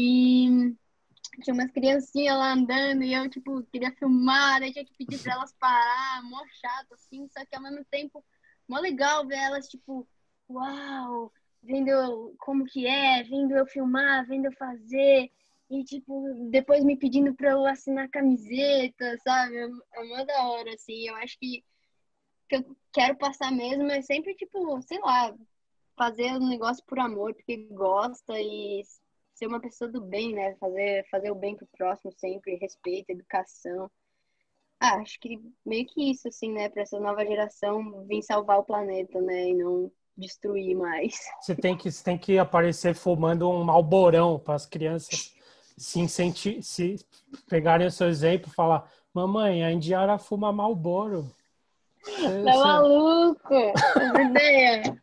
aí tinha umas criancinhas lá andando e eu, tipo, queria filmar, daí tinha que pedir pra elas parar, mó chato, assim, só que ao mesmo tempo, mó legal ver elas, tipo, uau, vendo eu- como que é, vendo eu filmar, vendo eu fazer, e, tipo, depois me pedindo pra eu assinar camiseta, sabe? É é mó da hora, assim, eu acho que, que eu quero passar mesmo é sempre, tipo, sei lá, fazer um negócio por amor, porque gosta e ser uma pessoa do bem, né? Fazer, fazer o bem pro próximo sempre, respeito, educação. Ah, acho que meio que isso, assim, né? Pra essa nova geração vir salvar o planeta, né? E não destruir mais. Você tem que, você tem que aparecer fumando um malborão para as crianças se, incenti se pegarem o seu exemplo e falar: Mamãe, a Indiara fuma Malboro. Você, Tá você maluco? Essa ideia.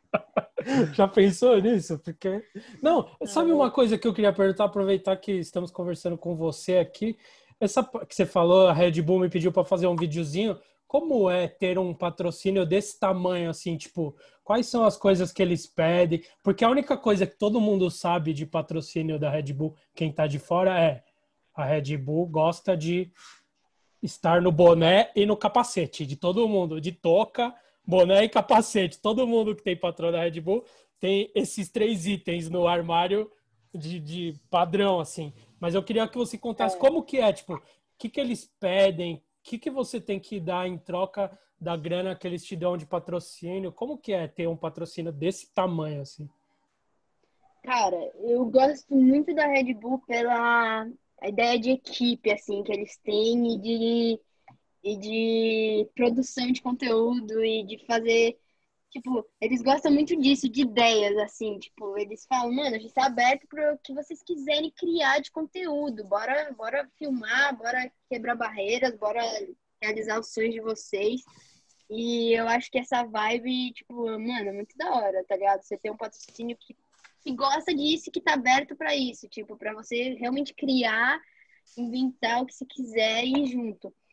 já pensou nisso? Porque. Não, Tá sabe uma louco. coisa que eu queria perguntar, aproveitar que estamos conversando com você aqui? Essa p- que você falou, a Red Bull me pediu para fazer um videozinho. Como é ter um patrocínio desse tamanho, assim, tipo, quais são as coisas que eles pedem? Porque a única coisa que todo mundo sabe de patrocínio da Red Bull, quem tá de fora, é a Red Bull gosta de estar no boné e no capacete de todo mundo, de touca, boné e capacete. Todo mundo que tem patrão da Red Bull tem esses três itens no armário de, de padrão, assim. Mas eu queria que você contasse É. como que é, tipo, o que, que eles pedem, o que, que você tem que dar em troca da grana que eles te dão de patrocínio. Como que é ter um patrocínio desse tamanho, assim? Cara, eu gosto muito da Red Bull pela a ideia de equipe, assim, que eles têm e de e de produção de conteúdo e de fazer, tipo, eles gostam muito disso, de ideias, assim, tipo, eles falam, mano, a gente tá aberto para o que vocês quiserem criar de conteúdo, bora, bora filmar, bora quebrar barreiras, bora realizar os sonhos de vocês. E eu acho que essa vibe, tipo, mano, é muito da hora, tá ligado? Você tem um patrocínio que, que gosta disso e que tá aberto pra isso, tipo, pra você realmente criar, inventar o que você quiser e ir junto.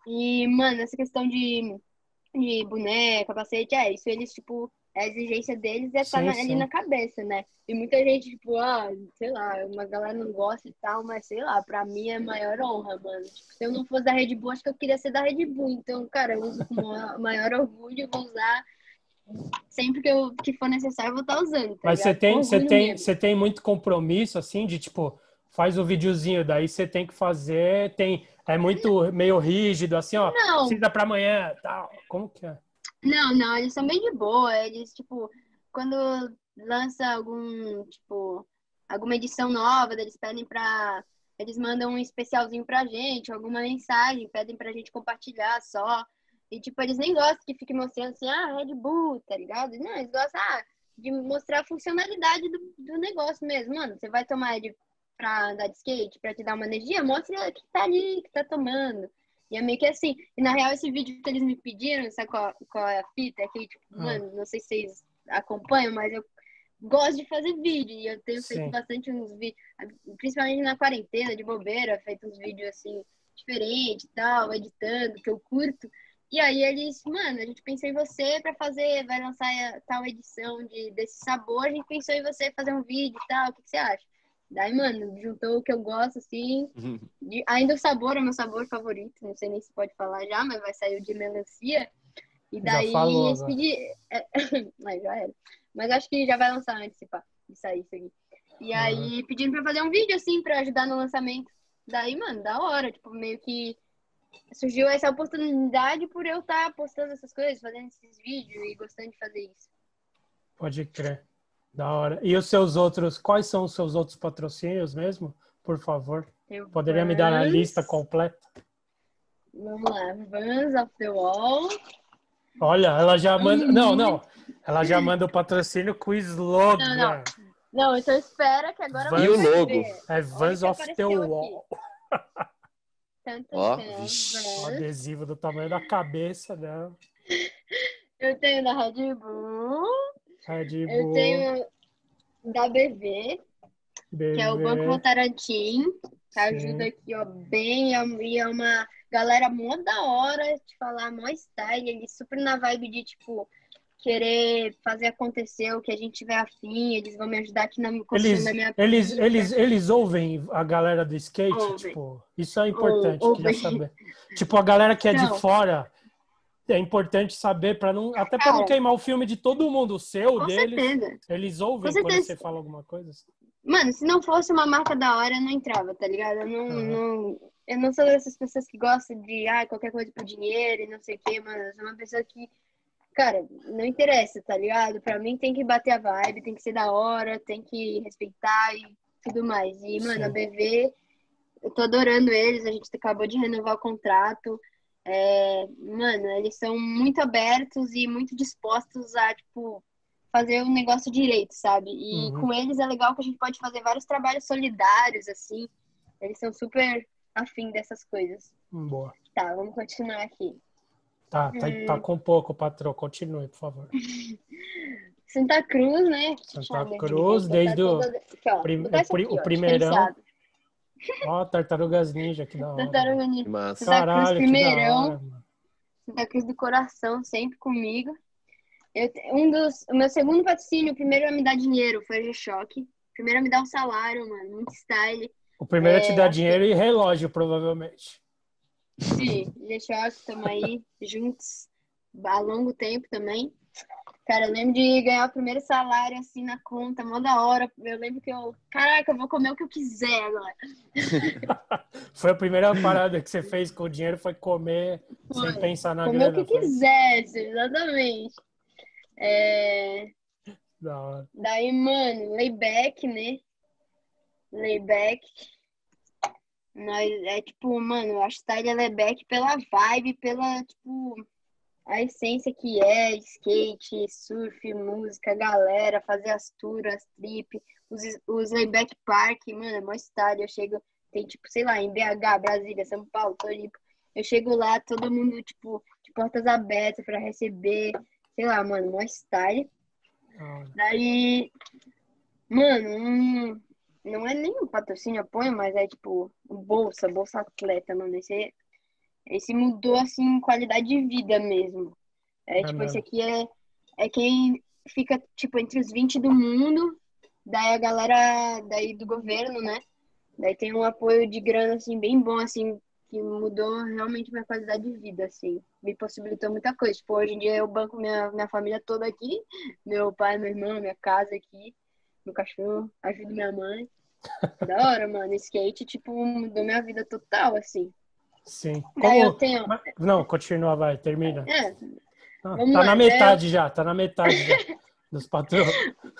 E, mano, essa questão de, de boneca, capacete, é isso. Eles, tipo, a exigência deles é estar Sim, ali na sim. cabeça, né? E muita gente, tipo, ah, sei lá, uma galera não gosta e tal, mas sei lá, pra mim é a maior honra, mano. Tipo, se eu não fosse da Red Bull, acho que eu queria ser da Red Bull. Então, cara, eu uso com o maior maior orgulho, vou usar sempre que, eu, que for necessário, eu vou estar usando, tá Mas você ligado? Com tem, você orgulho tem, mesmo. você tem muito compromisso, assim, de tipo, faz o videozinho, daí você tem que fazer, tem, é muito meio rígido, assim, ó, Não, precisa para amanhã, tal. Como que é? não, não, eles são bem de boa. Eles, tipo, quando lança algum, tipo, alguma edição nova, eles pedem pra. Eles mandam um especialzinho pra gente, alguma mensagem, pedem pra gente compartilhar só. E, tipo, eles nem gostam que fique mostrando assim, ah, Red Bull, tá ligado? Não, eles gostam, ah, de mostrar a funcionalidade do, do negócio mesmo. Mano, você vai tomar ele pra andar de skate, pra te dar uma energia, mostra que tá ali, que tá tomando. E é meio que assim. E na real, esse vídeo que eles me pediram, sabe qual, qual é a fita? É que, tipo, Ah, mano, não sei se vocês acompanham, mas eu gosto de fazer vídeo. E eu tenho feito sim. bastante uns vídeos, principalmente na quarentena, de bobeira, feito uns vídeos assim, diferentes e tal, editando, que eu curto. E aí eles, mano, a gente pensou em você pra fazer, vai lançar a- tal edição de, desse sabor, a gente pensou em você fazer um vídeo e tal, o que, que você acha? Daí, mano, juntou o que eu gosto, assim, de- ainda o sabor é meu sabor favorito, não sei nem se pode falar já, mas vai sair o de melancia. E Já falou daí eles agora. pediram. Mas já era. Mas acho que já vai lançar antes, se pá, de sair isso aqui. E Aham. aí pedindo pra fazer um vídeo assim pra ajudar no lançamento. Daí, mano, da hora. Tipo, meio que surgiu essa oportunidade por eu estar postando essas coisas, fazendo esses vídeos e gostando de fazer isso. Pode crer. Da hora. E os seus outros, quais são os seus outros patrocínios mesmo? Por favor. Tem o Poderia me dar a lista Vans. completa? Vamos lá. Vans of the Wall. Olha, ela já Amo manda. Não, muito. não. Ela já manda o patrocínio com Não, não. slogan. Não, então espera que agora E você o Vans, vai logo? ver. é Olha o Vans que of the apareceu aqui. Wall. Tanto, Ó, O vixe. Vans. adesivo do tamanho da cabeça dela. Eu tenho da Red Bull, Red eu Bull, tenho da B V, que é o Banco B V, Votorantim, que ajuda sim. aqui, ó, bem, é um- e é uma galera mó da hora, de falar, mó style, eles super na vibe de, tipo, querer fazer acontecer o que a gente tiver afim, eles vão me ajudar aqui na construção da Eles, minha eles, pista. eles, eles ouvem a galera do skate, Ouvem, tipo, isso é ou, importante, queria ouvem. saber. Tipo, a galera que é de Então, fora, é importante saber para não, até para não cara, queimar o filme de todo mundo, o seu, com deles. certeza, Eles com ouvem quando você certeza. fala alguma coisa assim. Mano, se não fosse uma marca da hora, eu não entrava, tá ligado? Eu não, Aham. não, eu não sou dessas pessoas que gostam de ah, qualquer coisa por dinheiro e não sei o quê, mano. Eu sou uma pessoa que, cara, não interessa, tá ligado? Pra mim tem que bater a vibe, tem que ser da hora, tem que respeitar e tudo mais. E, mano, a Sim. B V, eu tô adorando eles, a gente acabou de renovar o contrato. É, mano, eles são muito abertos e muito dispostos a, tipo, fazer o negócio direito, sabe? E Uhum. com eles é legal que a gente pode fazer vários trabalhos solidários, assim. Eles são super afim dessas coisas. Boa. Tá, vamos continuar aqui. Tá, tá, tá Hum, com pouco, patrão. Continue, por favor. Santa Cruz, né? Santa Deixa eu ver, Cruz, botar desde o, toda. Aqui, ó. prim- Botar o, isso pri- aqui, o ó, primeirão. diferenciado. Ó, Tartarugas Ninja, que da hora, mano. Tartaruga Que Ninja. massa. Santa Cruz, Caralho, que da hora, primeirão. mano. Santa Cruz do coração, sempre comigo. Eu, te- um dos, o meu segundo patrocínio, o primeiro a me dar dinheiro foi o G-Shock. Primeiro a me dar um salário, mano, muito style. O primeiro é te É, dar acho que, dinheiro e relógio, provavelmente. sim, G-Shock, tamo aí juntos há longo tempo também. Cara, eu lembro de ganhar o primeiro salário assim na conta, mó da hora. Eu lembro que eu, caraca, eu vou comer o que eu quiser agora. Foi a primeira parada que você fez com o dinheiro, foi comer sem Foi, pensar na comer o que grana, foi isso? quisesse, exatamente. É, Da hora. daí, mano, layback, né? Layback. Nós, é tipo, mano, a style ela é back pela vibe, pela, tipo, a essência que é skate, surf, música, galera, fazer as tours, as trip, os, os layback park, mano, é mó estádio. Eu chego, tem tipo, sei lá, em B H, Brasília, São Paulo, Floripa. Eu chego lá, todo mundo, tipo, de portas abertas pra receber, sei lá, mano, mó style. Da hora. Daí, mano, um, não é nem um patrocínio, apoio, mas é tipo bolsa, bolsa atleta, mano. Esse, Esse mudou, assim, qualidade de vida mesmo. É, É tipo, esse mesmo. aqui é, é quem fica, tipo, entre os vinte do mundo, daí a galera daí do governo, né? Daí tem um apoio de grana, assim, bem bom, assim, que mudou realmente minha qualidade de vida, assim. Me possibilitou muita coisa. Tipo, hoje em dia eu banco minha, minha família toda aqui, meu pai, meu irmão, minha casa aqui, meu cachorro, ajudo minha mãe. Da hora, mano. Skate, tipo, mudou minha vida total, assim. Sim. Daí eu Como... tenho... mas- Não, continua, vai, termina. É, Ah, vamos tá na lá. Daí eu... metade já, tá na metade já dos patrões.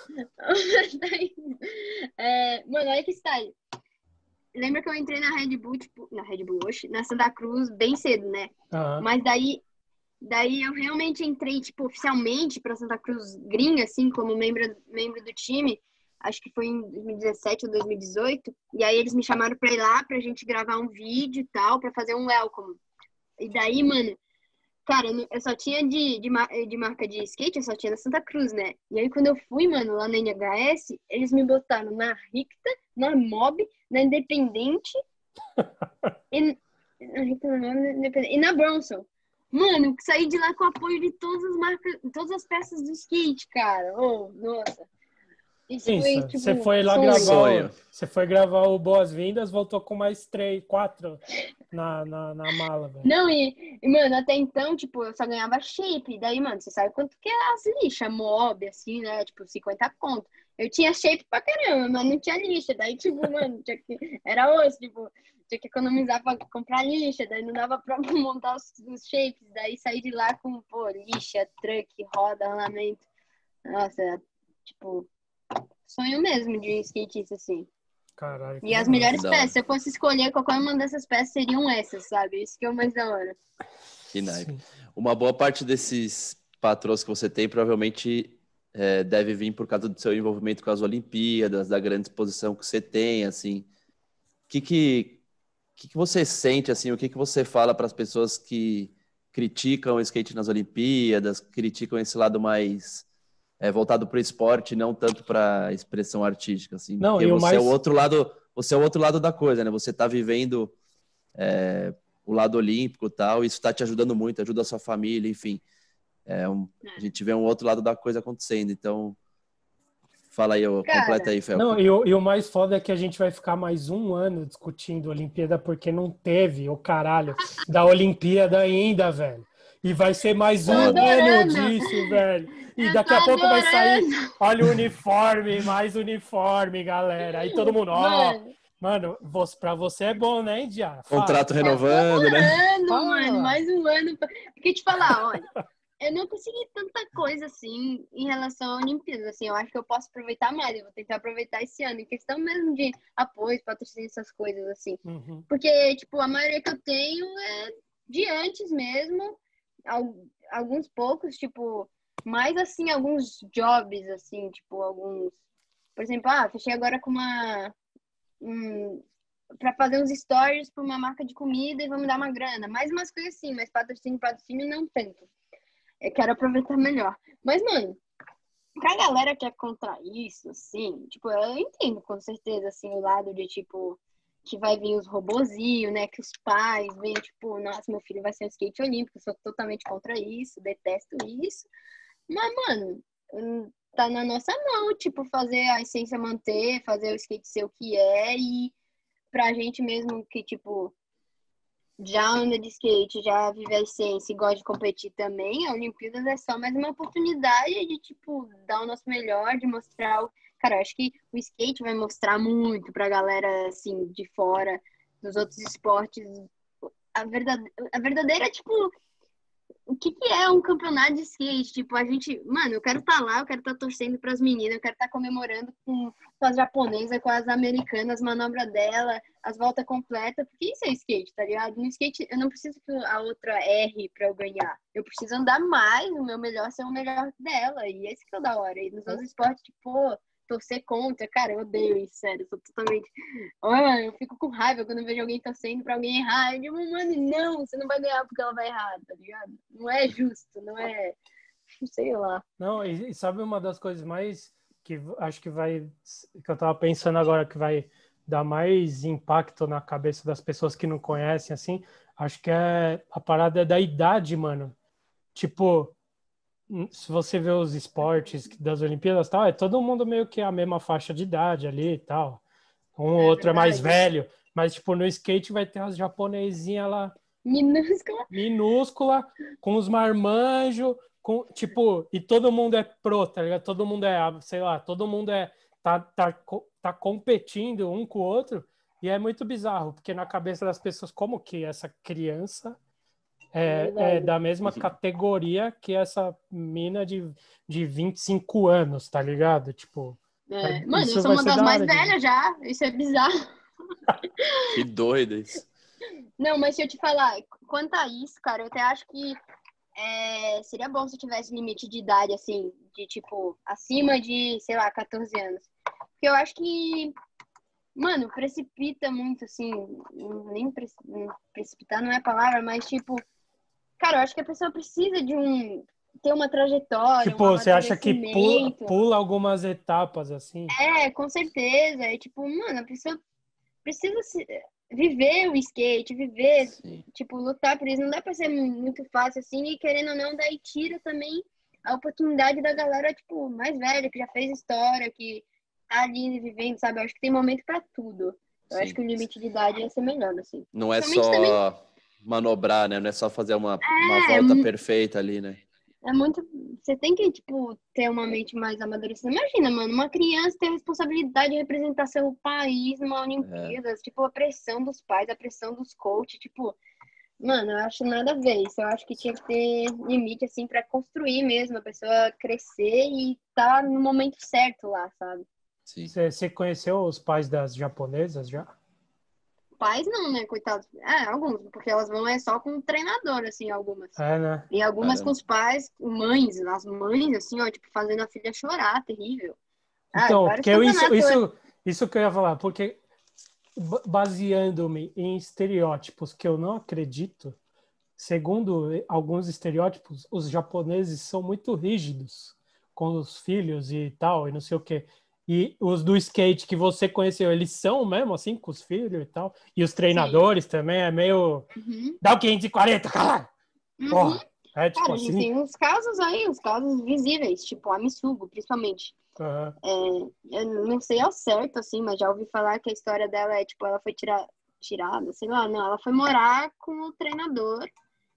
daí, é, mano, olha que style. Lembra que eu entrei na Red Bull, tipo, na Red Bull, oxe, na Santa Cruz bem cedo, né? Aham. Mas daí, daí eu realmente entrei, tipo, oficialmente pra Santa Cruz gringa, assim, como membro, membro do time. Acho que foi em dois mil e dezessete ou dois mil e dezoito. E aí eles me chamaram pra ir lá, pra gente gravar um vídeo e tal, pra fazer um welcome. E daí, mano, cara, eu não- eu só tinha de, de, mar- de marca de skate, eu só tinha na Santa Cruz, né? E aí, quando eu fui, mano, lá na N H S, eles me botaram na Ricta, na Mob, na Independente e na Ricta, na Mob, na Independente, e na Bronson. Mano, saí de lá com apoio de todas as marcas, todas as peças do skate, cara. Oh, nossa. Isso Isso, foi, você tipo, foi lá sonho. gravar o, Sonho. você foi gravar o Boas-Vindas, voltou com mais três, quatro na, na, na mala, velho. Não, e, e, mano, até então, tipo, eu só ganhava shape. Daí, mano, você sabe quanto que é as lixas, mob, assim, né? Tipo, cinquenta conto. Eu tinha shape pra caramba, mas não tinha lixa. Daí, tipo, mano, tinha que... era osso, tipo, tinha que economizar pra comprar lixa. Daí não dava pra montar os, os shapes. Daí saí de lá com, pô, lixa, truck, roda, rolamento. Nossa, tipo, sonho mesmo de skatista, assim. Caralho, E que as Que massa. melhores da peças, hora. se eu fosse escolher qualquer uma dessas peças, seriam essas, sabe? Isso que é o mais da hora. Que naipe. Sim. Uma boa parte desses patrões que você tem provavelmente é, deve vir por causa do seu envolvimento com as Olimpíadas, da grande exposição que você tem, assim. O que que, que que você sente, assim, o que que você fala para as pessoas que criticam o skate nas Olimpíadas, criticam esse lado mais é, voltado para o esporte, não tanto para a expressão artística, assim, Não, porque e o você é o mais, outro lado, você é o outro lado da coisa, né? Você está vivendo é, o lado olímpico e tal, isso está te ajudando muito, ajuda a sua família, enfim. É um, a gente vê um outro lado da coisa acontecendo, então fala aí, ó, completa Cara, aí, não, Felpe. e o, e o mais foda é que a gente vai ficar mais um ano discutindo Olimpíada porque não teve o caralho da Olimpíada ainda, velho. E vai ser mais tô um Foda. ano adorando! disso, velho. E Eu tô daqui a pouco vai sair, adorando! olha o uniforme, mais uniforme, galera. Aí todo mundo, ó, Mano, mano, você, pra você é bom, né, Indiá? Fala. Contrato eu tô renovando, né? adorando, mano! Fala. Mais um ano. pra- Porque te falar, olha, eu não consegui tanta coisa assim em relação à Olimpíada. Assim, eu acho que eu posso aproveitar mais. Eu vou tentar aproveitar esse ano, em questão mesmo de apoio, patrocínio, essas coisas assim. Uhum. Porque, tipo, a maioria que eu tenho é de antes mesmo, al- alguns poucos, tipo, mais assim, alguns jobs, assim, tipo, alguns. Por exemplo, ah, fechei agora com uma. Um, para fazer uns stories para uma marca de comida e vamos dar uma grana. Mais umas coisas assim, mas patrocínio, patrocínio não tanto. Eu quero aproveitar melhor. Mas, mano, pra galera que é contra isso, assim, tipo, eu entendo com certeza, assim, o lado de, tipo, que vai vir os robozinhos, né? Que os pais vêm, tipo, nossa, meu filho vai ser um skate olímpico, eu sou totalmente contra isso, detesto isso. Mas, mano, hum, tá na nossa mão, tipo, fazer a essência manter, fazer o skate ser o que é e pra gente mesmo que, tipo, já anda de skate, já vive a essência e gosta de competir também, a Olimpíadas é só mais uma oportunidade de, tipo, dar o nosso melhor, de mostrar o... Cara, eu acho que o skate vai mostrar muito pra galera, assim, de fora, dos outros esportes, a verdade... a verdadeira, tipo, o que que é um campeonato de skate? Tipo, a gente... Mano, eu quero estar lá, eu quero estar torcendo pras meninas, eu quero estar comemorando com, com as japonesas, com as americanas, as manobras dela, as voltas completas, porque isso é skate, tá ligado? No skate, eu não preciso que a outra erre pra eu ganhar. Eu preciso andar mais, o meu melhor ser o melhor dela, e esse que é o da hora. E nos outros esportes, tipo, torcer contra, cara, eu odeio isso, sério, eu sou totalmente... Ah, eu fico com raiva quando eu vejo alguém torcendo pra alguém errar. Eu digo, mano, não, você não vai ganhar porque ela vai errar, tá ligado? Não é justo, não é... Sei lá. Não, e, e sabe uma das coisas mais que v- acho que vai, que eu tava pensando agora que vai dar mais impacto na cabeça das pessoas que não conhecem, assim, Acho que é a parada da idade, mano. Tipo, se você vê os esportes das Olimpíadas e tal, é todo mundo meio que a mesma faixa de idade ali e tal. Um ou É outro é mais verdade. velho, mas tipo, no skate vai ter as japonesinhas lá, Minúscula. minúscula, com os marmanjos, com, tipo, e todo mundo é pro, tá ligado? Todo mundo é, sei lá, todo mundo é, tá, tá, co- tá competindo um com o outro, e é muito bizarro, porque na cabeça das pessoas, como que essa criança é, é Verdade. da mesma categoria que essa mina de, de vinte e cinco anos, tá ligado? Tipo, É, é- mano, eu isso sou vai uma ser das da mais hora de ver. velhas já. Isso é bizarro. Que doido isso. Não, mas se eu te falar, quanto a isso, cara, eu até acho que é, seria bom se tivesse limite de idade, assim, de tipo, acima de, sei lá, catorze anos. Porque eu acho que, mano, precipita muito, assim, nem pre- precipitar não é a palavra, mas tipo, cara, eu acho que a pessoa precisa de um, ter uma trajetória, um Tipo, você acha que pula, amadurecimento. pula algumas etapas assim? É, com certeza. É tipo, mano, a pessoa precisa se, viver o skate, viver, Sim, tipo, lutar por isso. Não dá pra ser muito fácil assim, e querendo ou não, daí tira também a oportunidade da galera, tipo, mais velha, que já fez história, que tá ali vivendo, sabe? Eu acho que tem momento pra tudo. Eu acho que sim. o limite de idade ia ser melhor, assim. Não é Principalmente também, só manobrar, né? Não é só fazer uma, uma é, volta perfeita ali, né? é muito. Você tem que, tipo, ter uma mente mais amadurecida. Imagina, mano, uma criança ter a responsabilidade de representar seu país numa É, Olimpíadas, tipo, a pressão dos pais, a pressão dos coaches, tipo, mano, eu acho nada a ver isso. Eu acho que tinha que ter limite, assim, pra construir mesmo, a pessoa crescer e tá no momento certo lá, sabe? sim. Você, você conheceu os pais das japonesas já? Pais não, né, coitados. É, alguns, porque elas vão é só com o treinador, assim, algumas. É, né? E algumas com Caramba. os pais, mães, as mães, assim, ó, tipo, fazendo a filha chorar, terrível. Ah, Então, vários porque eu, isso, campeonatos. isso, isso que eu ia falar, porque ba- baseando-me em estereótipos que eu não acredito, segundo alguns estereótipos, os japoneses são muito rígidos com os filhos e tal, e não sei o quê. E os do skate que você conheceu, eles são mesmo assim com os filhos e tal? E os Sim. treinadores também é meio. Uhum. Dá o quinhentos e quarenta, caralho! Uhum. Porra! É tipo Cara, a gente assim. tem uns casos aí, uns casos visíveis, tipo a Missugo, principalmente. Aham. É, eu não sei ao certo, assim, mas já ouvi falar que a história dela é, tipo, ela foi tira, tirada, sei lá, não, ela foi morar com o treinador,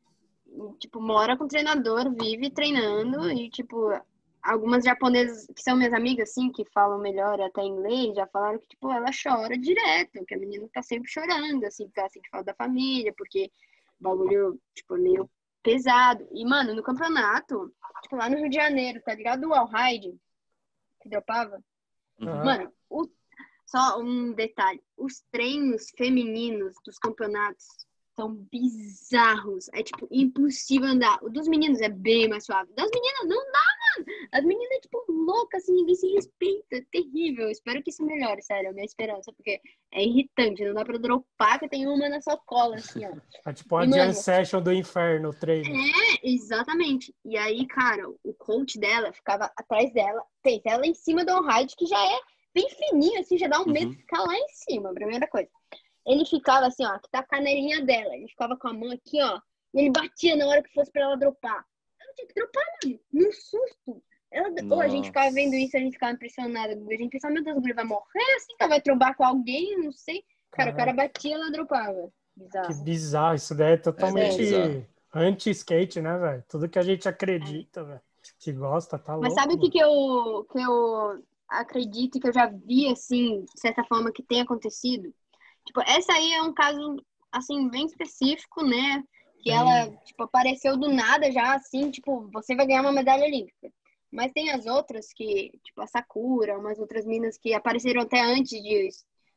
e, tipo, mora com o treinador, vive treinando, e, tipo, algumas japonesas que são minhas amigas, assim, que falam melhor até inglês, já falaram que, tipo, ela chora direto, que a menina tá sempre chorando, assim, porque ela sente falta da família, porque o bagulho, tipo, é meio pesado. E, mano, no campeonato, tipo, lá no Rio de Janeiro, tá ligado? O Alride, que dropava. Uhum. Aham. Mano, o, só um detalhe. Os treinos femininos dos campeonatos são bizarros. É, tipo, impossível andar. O dos meninos é bem mais suave. Das meninas, não dá, mano. As meninas, tipo, loucas, assim, ninguém se respeita. É terrível. Espero que isso melhore, sério. É a minha esperança, porque é irritante. Não dá pra dropar que tem uma na sua cola, assim, ó. É tipo uma E, jam mano, session do inferno, o treino. é, exatamente. E aí, cara, o coach dela ficava atrás dela, fez ela em cima do on-ride, que já é bem fininho, assim, já dá um medo Uhum. de ficar lá em cima, primeira coisa. Ele ficava assim, ó, aqui tá a canelinha dela. Ele ficava com a mão aqui, ó, e ele batia na hora que fosse pra ela dropar. Ela tinha que dropar, mano, num susto. Ela, ou a gente ficava vendo Nossa. isso, a gente ficava impressionada. A gente pensava, meu Deus, o guri vai morrer assim, que ela vai trombar com alguém, não sei. Cara, o cara Caralho, batia, ela dropava. que Bizarro. bizarro. Isso daí é É bem Sério. bizarro. totalmente anti-skate, né, velho? Tudo que a gente acredita, velho. Que gosta, tá Mas sabe louco, o que, mano. que, eu, que eu acredito e que eu já vi, assim, de certa forma, que tem acontecido? Tipo, essa aí é um caso, assim, bem específico, né? Que ela, Bem. tipo, apareceu do nada já, assim, tipo, você vai ganhar uma medalha olímpica. Mas tem as outras que, tipo, a Sakura, umas outras minas que apareceram até antes de,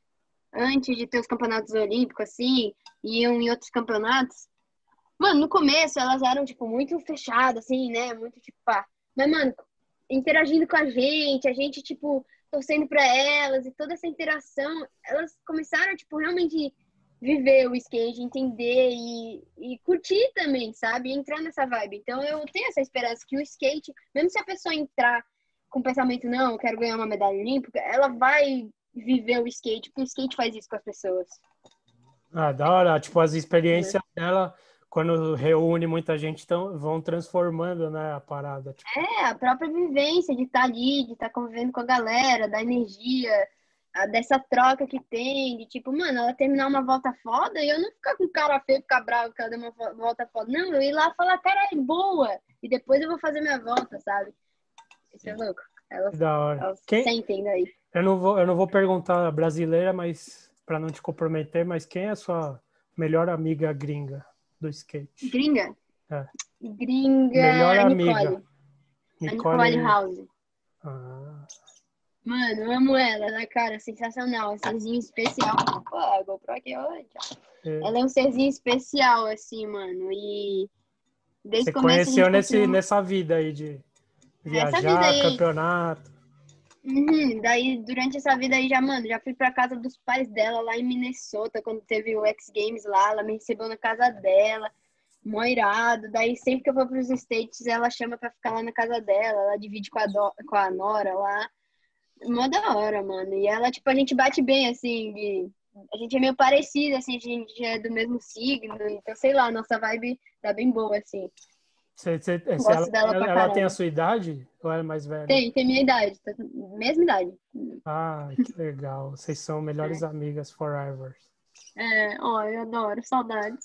antes de ter os campeonatos olímpicos, assim, e iam em outros campeonatos. Mano, no começo elas eram, tipo, muito fechadas, assim, né? Muito, tipo, pá. Mas, mano, interagindo com a gente, a gente, tipo, torcendo pra elas e toda essa interação, elas começaram, tipo, realmente viver o skate, entender e, e curtir também, sabe? E entrar nessa vibe. Então, eu tenho essa esperança que o skate, mesmo se a pessoa entrar com o pensamento, não, eu quero ganhar uma medalha olímpica, ela vai viver o skate, porque o skate faz isso com as pessoas. Ah, da hora. Tipo, as experiências dela, quando reúne muita gente, tão, vão transformando, né, a parada. Tipo, É, a própria vivência de estar ali, de estar convivendo com a galera, da energia, a- dessa troca que tem, de tipo, mano, ela terminar uma volta foda e eu não ficar com cara feio, ficar bravo que ela deu uma vo- volta foda. Não, eu ir lá falar, cara, é boa. E depois eu vou fazer minha volta, sabe? Isso é louco. que Elas, da hora. elas Quem, sentem daí. eu não vou, eu não vou perguntar a brasileira, mas para não te comprometer, mas quem é a sua melhor amiga gringa do skate? Gringa? É. Melhor Gringa amiga. Nicole. A Nicole Nicole. House. Ah, Mano, eu amo ela, né, cara? Sensacional. Um serzinho especial. Pô, a GoPro aqui hoje. é. Ela é um serzinho especial, assim, mano. E desde Você o começo a conheceu gente nesse, construiu nessa vida aí de essa vida viajar, aí. campeonato. Uhum, daí, durante essa vida aí, já, mano, já fui pra casa dos pais dela lá em Minnesota, quando teve o X Games lá. Ela me recebeu na casa dela, mó irado. Daí, sempre que eu vou pros States, ela chama pra ficar lá na casa dela. Ela divide com a, do, com a Nora lá. Mó da hora, mano. E ela, tipo, a gente bate bem, assim, de... A gente é meio parecido, assim, a gente é do mesmo signo. Então, sei lá, nossa vibe tá bem boa, assim. Você, você, se ela, Gosto dela pra ela tem a caramba. sua idade ou ela é mais velha? Tem, tem minha idade, tá- mesma idade. Ah, que legal. Vocês são melhores amigas forever. É, ó, eu adoro, saudades.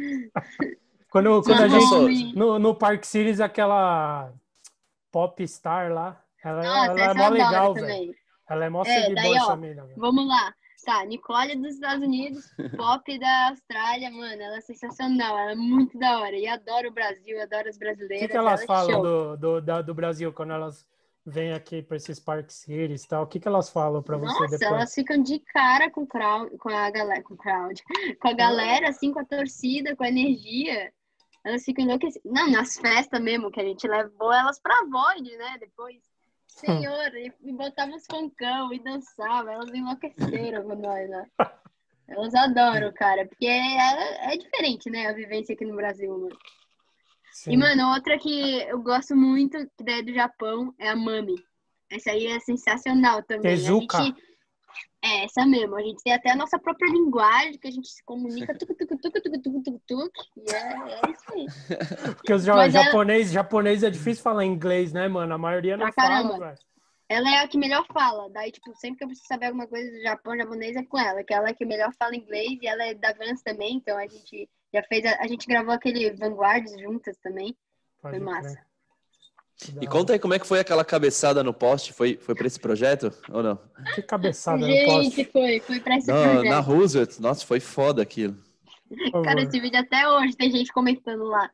Quando, quando a Você gente. passou, Mahome. No, no Park Cities, aquela pop star lá, ela, Nossa, ela é essa eu mó adoro legal, velho. também. Ela é mó É, seguidor, daí, essa ó, mina, velho. vamos lá. Tá, Nicole dos Estados Unidos, Pop da Austrália, mano, ela é sensacional, ela é muito da hora. E adoro o Brasil, adoro as O que, que brasileiras, elas ela é falam show. do, do, da- do Brasil quando elas vêm aqui para esses Park Cities e tal? O que, que elas falam para você Nossa, elas depois? ficam de cara com o crowd, com a galera, com o crowd, com a galera, assim, com a torcida, com a energia. Elas ficam enlouquecidas. Não, nas festas mesmo, que a gente levou elas pra Void, né? Depois, senhor, e e botava os funkão e dançava. Elas enlouqueceram com nós, né? Elas adoram, cara, porque é, é diferente, né? A vivência aqui no Brasil, mano. E, Sim. mano, outra que eu gosto muito, que daí é do Japão, é a Mami. Essa aí é sensacional também. A Tezuka. gente é essa mesmo. A gente tem até a nossa própria linguagem, que a gente se comunica tuc, tuc, tuc, tuc, tuc, tuc, tuc, tuc, e é, é isso aí. Porque os ja- Mas ela, japonês, japonês é difícil falar inglês, né, mano? A maioria não pra fala, caramba, velho. ela é a que melhor fala. Daí, tipo, sempre que eu preciso saber alguma coisa do Japão, japonês é com ela, que ela é a que melhor fala inglês e ela é da Vans também, então a gente já fez, a, a gente gravou aquele Vanguards juntas também. Foi Pode massa. crer. Que e da hora. conta aí como é que foi aquela cabeçada no poste? Foi, foi para esse projeto ou não? Que cabeçada no Gente, poste, foi, foi pra esse Na, na projeto. Roosevelt, nossa, foi foda aquilo. por Cara, favor. esse vídeo até hoje tem gente comentando lá.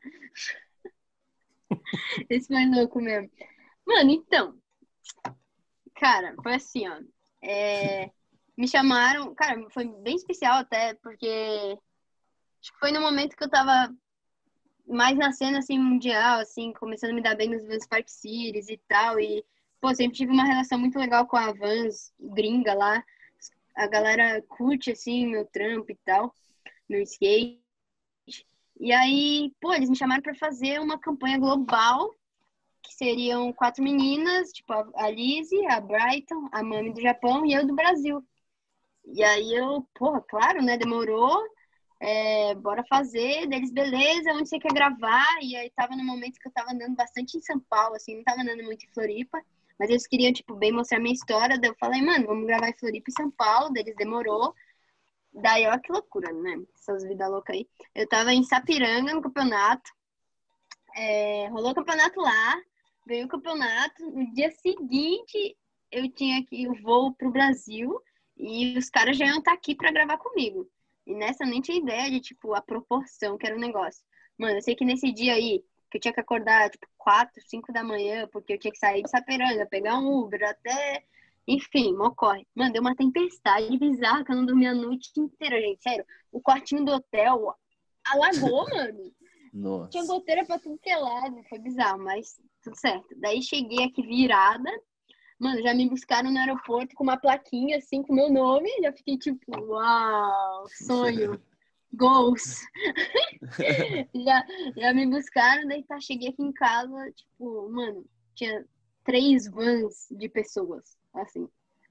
Esse foi louco mesmo. Mano, então, cara, foi assim, ó. É, me chamaram, cara, foi bem especial até, porque acho que foi no momento que eu tava mais na cena, assim, mundial, assim, começando a me dar bem nos Vans Park Series e tal, e, pô, sempre tive uma relação muito legal com a Vans gringa lá, a galera curte, assim, meu trampo e tal, meu skate, e aí, pô, eles me chamaram pra fazer uma campanha global, que seriam quatro meninas, tipo, a a Lizzie, a Brighton, a Mami do Japão e eu do Brasil. E aí eu, porra, claro, né, demorou, é, bora fazer, deles, beleza, onde você quer gravar? E aí tava no momento que eu tava andando bastante em São Paulo, assim, não tava andando muito em Floripa, mas eles queriam, tipo, bem mostrar minha história, daí eu falei, mano, vamos gravar em Floripa e São Paulo, deles demorou, daí, ó, que loucura, né, essas vidas loucas aí. Eu tava em Sapiranga, no campeonato, é, rolou o campeonato lá, ganhei o campeonato, no dia seguinte eu tinha aqui o voo pro Brasil, e os caras já iam estar aqui pra gravar comigo. E nessa eu nem tinha ideia de, tipo, a proporção que era o negócio. Mano, eu sei que nesse dia aí, que eu tinha que acordar, tipo, quatro, cinco da manhã, porque eu tinha que sair de Sapiranga, pegar um Uber até... Enfim, mó corre. Mano, deu uma tempestade bizarra que eu não dormi a noite inteira, gente. Sério, o quartinho do hotel alagou, mano. Tinha Nossa. goteira pra tudo que é lado. Foi bizarro, mas tudo certo. Daí cheguei aqui virada. Mano, já me buscaram no aeroporto com uma plaquinha assim com meu nome. Já fiquei tipo, uau, sonho, goals. já, já me buscaram, daí tá, cheguei aqui em casa, tipo, mano, tinha três vans de pessoas, assim.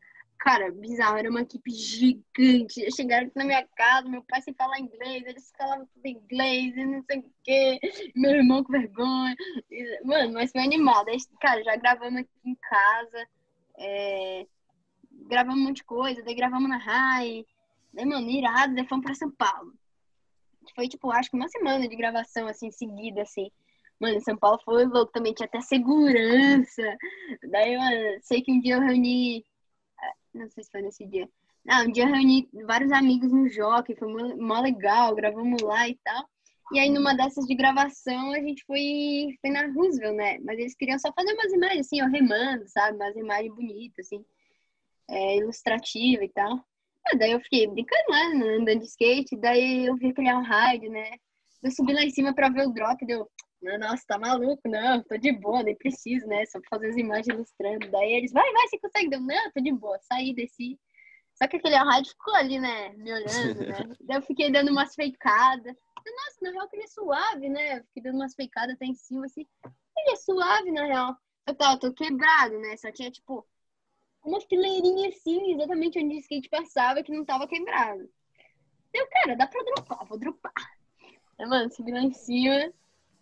cara, bizarro, era uma equipe gigante. Eles chegaram aqui na minha casa, meu pai sem falar inglês, eles falavam tudo em inglês e não sei o quê. Meu irmão com vergonha. E, mano, mas foi animado. Aí, cara, já gravamos aqui em casa, é, gravamos um monte de coisa, daí gravamos na Rai. Daí, mano, irado, daí fomos pra São Paulo. Foi, tipo, acho que uma semana de gravação, assim, seguida, assim. Mano, São Paulo foi louco também, tinha até segurança. Daí, mano, sei que um dia eu reuni... Não sei se foi nesse dia. Não, um dia eu reuni vários amigos no Jockey, foi mó, mó legal, gravamos lá e tal. E aí, numa dessas de gravação, a gente foi, foi na Roosevelt, né? Mas eles queriam só fazer umas imagens, assim, ó, remando, sabe? Umas imagens bonitas, assim, é, ilustrativas e tal. Ah, daí eu fiquei brincando lá, né, andando de skate, daí eu vi aquele all-ride, né? Eu subi lá em cima pra ver o drop, deu... Não, nossa, tá maluco? Não, tô de boa, nem preciso, né? Só pra fazer as imagens ilustrando. Daí eles, vai, vai, você consegue? Deu, não, tô de boa. Saí, desci. Só que aquele all-ride ficou ali, né? Me olhando, né? Daí eu fiquei dando umas fakeadas. Nossa, na real que ele é suave, né? Eu fiquei dando umas fakeadas até em cima, assim. Ele é suave, na real. Eu tava todo quebrado, né? Só tinha, tipo, uma fileirinha assim, exatamente onde o skate passava, que não tava quebrado. Deu, cara, dá pra dropar, vou dropar. Aí, mano, subi lá em cima.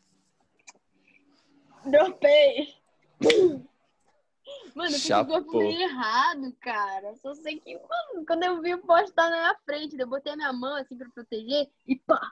Dropei. Mano, eu fiz o golpe meio errado, cara. Só sei que, mano, quando eu vi o poste tá na minha frente, eu botei a minha mão assim pra proteger e pá.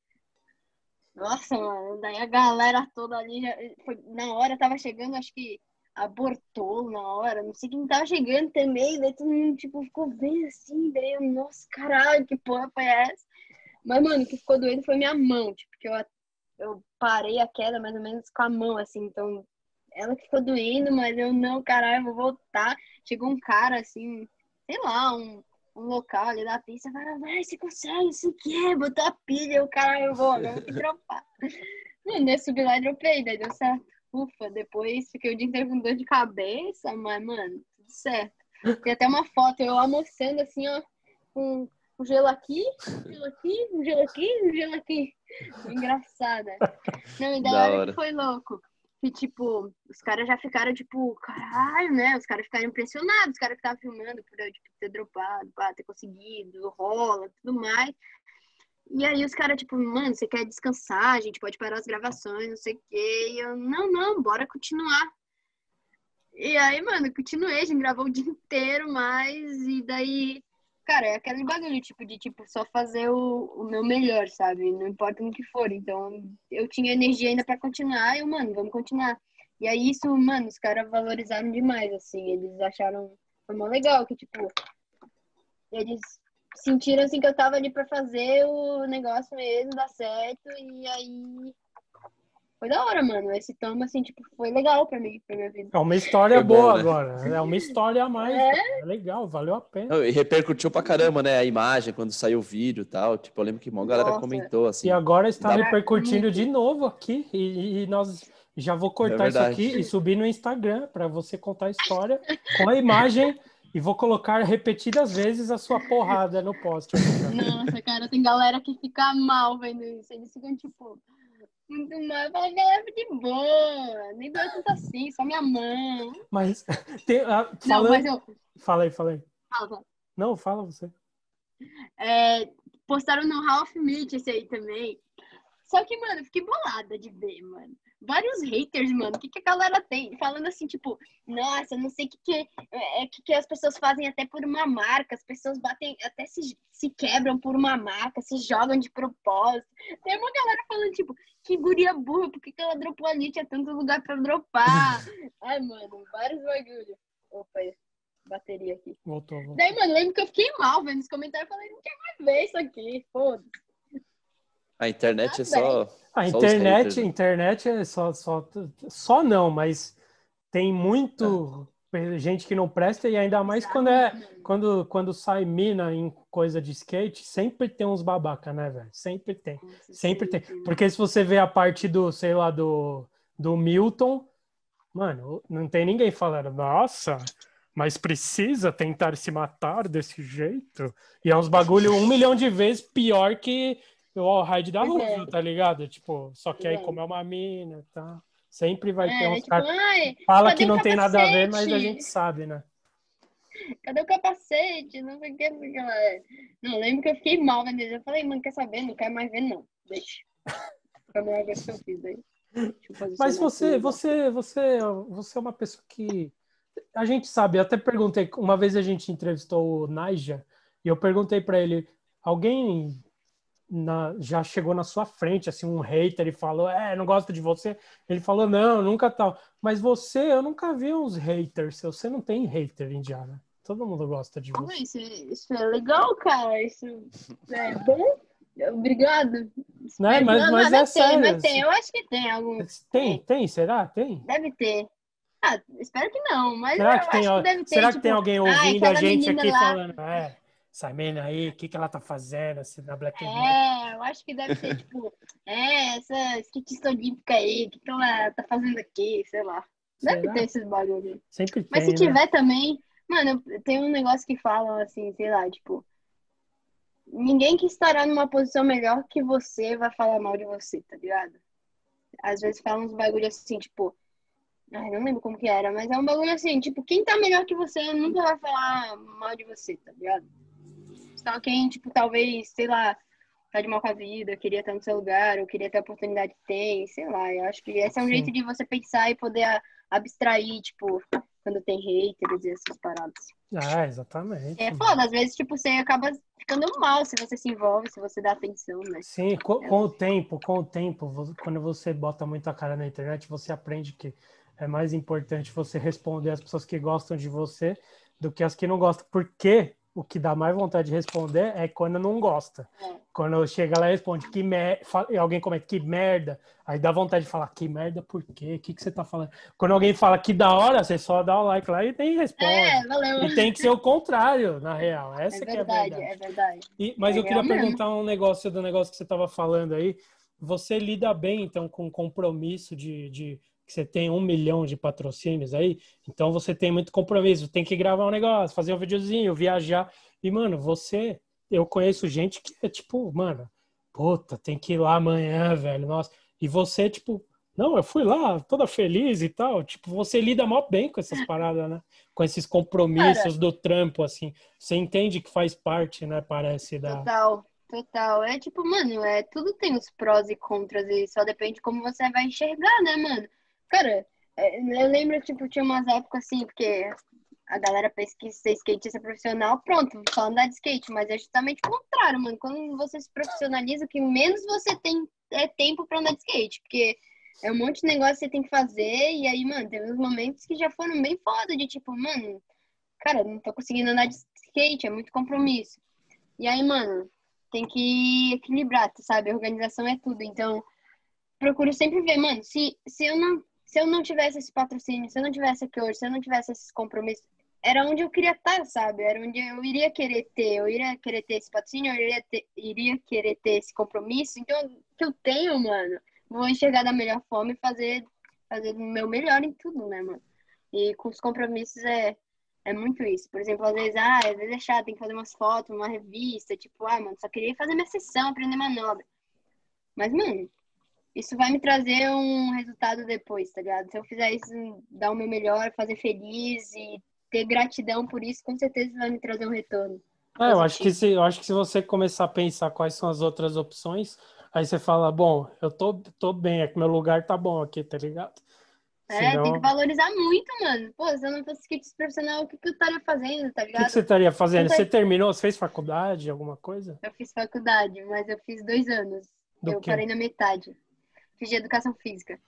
Nossa, mano, daí a galera toda ali, já, foi, na hora tava chegando, acho que abortou na hora, não sei quem tava chegando também, daí todo mundo, tipo, ficou bem assim, daí eu, nossa, caralho, que porra foi essa? Mas, mano, o que ficou doendo foi minha mão, tipo, que eu, eu parei a queda mais ou menos com a mão, assim, então ela que ficou doendo, mas eu, não, caralho, vou voltar. Chegou um cara, assim, sei lá, um, um local ali da pista, falou, vai, você consegue, você quer, botou a pilha, o cara, eu vou, agora eu vou te dropar. Mano, eu subi lá e dropei, daí deu certo. Ufa, depois fiquei o dia inteiro com dor de cabeça, mas, mano, tudo certo. Tem até uma foto, eu almoçando assim, ó, com um gelo aqui, um gelo aqui, um gelo aqui, um gelo aqui. Engraçada. Não, e da hora, hora que foi louco. Que, tipo, os caras já ficaram, tipo, caralho, né? Os caras ficaram impressionados, os caras que estavam filmando por eu, tipo, ter dropado, pá, ter conseguido, rola, tudo mais. E aí os caras, tipo, mano, você quer descansar? A gente pode parar as gravações, não sei o quê. E eu, não, não, bora continuar. E aí, mano, continuei, a gente gravou o dia inteiro, mas... E daí, cara, é aquele bagulho, tipo, de, tipo, só fazer o, o meu melhor, sabe? Não importa no que for. Então, eu tinha energia ainda pra continuar e eu, mano, vamos continuar. E aí, isso, mano, os caras valorizaram demais, assim. Eles acharam... Foi mó legal, que, tipo... Eles... sentiram assim que eu tava ali pra fazer o negócio mesmo, dar certo, e aí foi da hora, mano. Esse tomo, assim, tipo, foi legal pra mim, pra minha vida. É uma história boa, né? Agora. É uma história a mais. É, é legal, valeu a pena. Não, e repercutiu pra caramba, né? A imagem, quando saiu o vídeo e tal. Tipo, eu lembro que uma galera Nossa. comentou, assim. E agora está dá... repercutindo de novo aqui, e, e nós já vou cortar é isso aqui e subir no Instagram pra você contar a história com a imagem. E vou colocar repetidas vezes a sua porrada no post. Nossa, cara, tem galera que fica mal vendo isso. Eles ficam, tipo, muito mal. Eu falo, galera, de boa. Nem doeu tanto assim, só minha mão. Mas, tem, uh, falando... Não, mas eu... Fala aí, fala aí. Fala, fala. Não, fala você. É, postaram no Half Meat esse aí também. Só que, mano, eu fiquei bolada de ver, mano. Vários haters, mano. O que, que a galera tem? Falando assim, tipo, nossa, não sei o que, que, é, que, que as pessoas fazem até por uma marca. As pessoas batem, até se, se quebram por uma marca, se jogam de propósito. Tem uma galera falando, tipo, que guria burra, por que, que ela dropou ali? Tinha tanto lugar pra dropar. Ai, mano, vários bagulhos. Opa, bateria aqui. Voltou, voltou. Daí, mano, lembro que eu fiquei mal vendo os comentários. Eu falei, não quero mais ver isso aqui, foda-se. A internet ah, é só... A só internet, haters, né? internet é só, só... Só não, mas tem muito é. gente que não presta, e ainda mais quando, é, quando, quando sai mina em coisa de skate, sempre tem uns babaca, né, velho? Sempre tem. Nossa, sempre tem. tem. Porque se você vê a parte do, sei lá, do, do Milton, mano, não tem ninguém falando, nossa... Mas precisa tentar se matar desse jeito? E é uns bagulho um milhão de vezes pior que o raid da Roosevelt, tá ligado? Tipo, só que aí como é uma mina, tá? Sempre vai é, ter uns tipo, caras que fala que não tem nada a ver, mas a gente sabe, né? Cadê o capacete? Não sei o que, não sei o que lá. Não, lembro que eu fiquei mal vendo ele. Eu falei, mano, quer saber? Não quero mais ver, não. Deixa. Foi a melhor coisa que eu fiz aí. Mas você, você, você, você é uma pessoa que a gente sabe, eu até perguntei, uma vez a gente entrevistou o Naija e eu perguntei para ele, alguém na, já chegou na sua frente, assim, um hater e falou, é, não gosto de você. Ele falou, não, nunca tal. Mas você, eu nunca vi uns haters seus. Você não tem hater, Indiana. Todo mundo gosta de você. Isso, isso é legal, cara. Isso é bom. Obrigado. Né? Mas, não, mas não, é mas sério. tem, mas tem. Eu acho que tem algum. Tem, tem, será? Tem? Deve ter. Ah, espero que não, mas será eu que tem, acho que deve ter. será tipo, que tem alguém ouvindo a gente aqui lá... falando, é, essa menina aí, o que, que ela tá fazendo assim, na Black and White? É, eu acho que deve ter, tipo, é, essa skatista olímpica aí, o que, que ela tá fazendo aqui, sei lá. Deve será? Ter esses bagulho. Sempre tem, mas se né? tiver também, mano, tem um negócio que falam assim, sei lá, tipo, ninguém que estará numa posição melhor que você vai falar mal de você, tá ligado? Às vezes falam uns bagulho assim, tipo, ai, não lembro como que era, mas é um bagulho assim, tipo, quem tá melhor que você nunca vai falar mal de você, tá ligado? Só quem, tipo, talvez, sei lá, tá de mal com a vida, queria estar no seu lugar, ou queria ter a oportunidade que tem, sei lá. Eu acho que esse é um Sim. jeito de você pensar e poder abstrair, tipo, quando tem haters e essas paradas. Ah, exatamente. É foda, às vezes, tipo, você acaba ficando mal se você se envolve, se você dá atenção, né? Sim, com, com o tempo, com o tempo, quando você bota muito a cara na internet, você aprende que é mais importante você responder às pessoas que gostam de você do que as que não gostam. Porque o que dá mais vontade de responder é quando não gosta. É. Quando chega lá e responde que merda, alguém comenta que merda, aí dá vontade de falar que merda, por quê? O que, que você tá falando? Quando alguém fala que da hora, você só dá o like lá e nem responde. É, valeu. E tem que ser o contrário, na real. Essa é que verdade, é a verdade. É verdade. E, mas é eu queria perguntar mesmo. um negócio do negócio que você estava falando aí. Você lida bem, então, com o compromisso de, de que você tem um milhão de patrocínios aí? Então, você tem muito compromisso. Tem que gravar um negócio, fazer um videozinho, viajar. E, mano, você... Eu conheço gente que é tipo, mano, puta, tem que ir lá amanhã, velho, nossa. E você, tipo, não, eu fui lá, toda feliz e tal. Tipo, você lida mó bem com essas paradas, né? Com esses compromissos Cara, do trampo, assim. Você entende que faz parte, né? Parece da... Total, total. É tipo, mano, é, tudo tem os prós e contras e só depende de como você vai enxergar, né, mano? Cara, é, eu lembro, tipo, tinha umas épocas assim, porque a galera pensa que ser skatista profissional, pronto, só andar de skate, mas é justamente o contrário, mano. Quando você se profissionaliza, o que menos você tem é tempo pra andar de skate, porque é um monte de negócio que você tem que fazer, e aí, mano, teve uns momentos que já foram bem foda, de tipo, mano, cara, não tô conseguindo andar de skate, é muito compromisso. E aí, mano, tem que equilibrar, sabe? A organização é tudo, então procuro sempre ver, mano, se, se eu não se eu não tivesse esse patrocínio, se eu não tivesse aqui hoje, se eu não tivesse esses compromissos, era onde eu queria estar, sabe? Era onde eu iria querer ter, eu iria querer ter esse patrocínio, eu iria, ter, iria querer ter esse compromisso. Então, o que eu tenho, mano, vou enxergar da melhor forma e fazer, fazer o meu melhor em tudo, né, mano? E com os compromissos é, é muito isso. Por exemplo, às vezes, ah, às vezes é chato, tem que fazer umas fotos, uma revista, tipo, ah, mano, só queria fazer minha sessão, aprender manobra. Mas, mano, isso vai me trazer um resultado depois, tá ligado? Se eu fizer isso, dar o meu melhor, fazer feliz e ter gratidão por isso, com certeza vai me trazer um retorno. É, eu acho que se, eu acho que se você começar a pensar quais são as outras opções, aí você fala, bom, eu tô, tô bem, é que meu lugar tá bom aqui, tá ligado? É, Senão... tem que valorizar muito, mano. Pô, se eu não fosse skate profissional, o que, que eu estaria fazendo, tá ligado? O que, que você estaria fazendo? Você terminou? Você fez faculdade, alguma coisa? Eu fiz faculdade, mas eu fiz dois anos. Do eu quê? parei na metade. Fiz de educação física.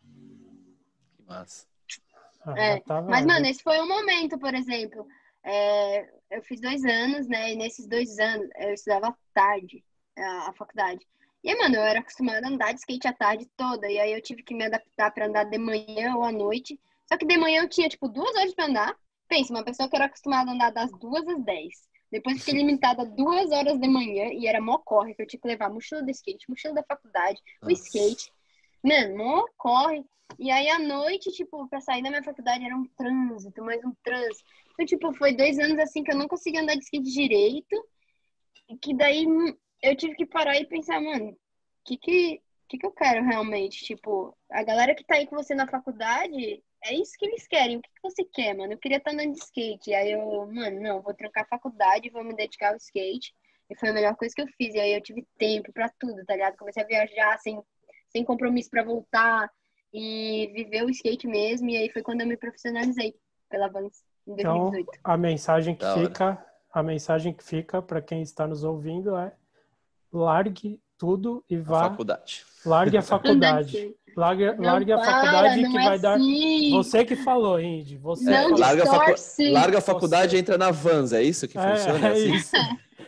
Que massa. Ah, é. tava... Mas, mano, esse foi um momento, por exemplo. É, eu fiz dois anos, né? E nesses dois anos eu estudava tarde a, a faculdade. E aí, mano, eu era acostumada a andar de skate a tarde toda. E aí eu tive que me adaptar pra andar de manhã ou à noite. Só que de manhã eu tinha, tipo, duas horas pra andar. Pensa, uma pessoa que era acostumada a andar das duas às dez. Depois fiquei limitada a duas horas de manhã e era mó corre, que eu tinha que levar a mochila do skate, mochila da faculdade, o Nossa. skate. Mano, mó corre. E aí, à noite, tipo, pra sair da minha faculdade era um trânsito, mais um trânsito. Então, tipo, foi dois anos assim que eu não conseguia andar de skate direito. E que daí eu tive que parar e pensar, mano, o que que, que que eu quero realmente? Tipo, a galera que tá aí com você na faculdade, é isso que eles querem. O que que você quer, mano? Eu queria estar andando de skate. E aí eu, mano, não, vou trocar a faculdade, vou me dedicar ao skate. E foi a melhor coisa que eu fiz. E aí eu tive tempo pra tudo, tá ligado? Comecei a viajar sem, sem compromisso pra voltar e viver o skate mesmo. E aí foi quando eu me profissionalizei pela Vans em Então, dois mil e dezoito. a mensagem que Da hora. fica, a mensagem que fica para quem está nos ouvindo é: largue tudo e Na vá, faculdade. largue a Andar de faculdade. skate. Largue, Não largue a para, faculdade não que é vai dar. assim. Você que falou, Indy. Você É, Não falou. larga, a facu... distorce. larga a faculdade Você. e entra na Vans, é isso que funciona? É, É é assim? isso.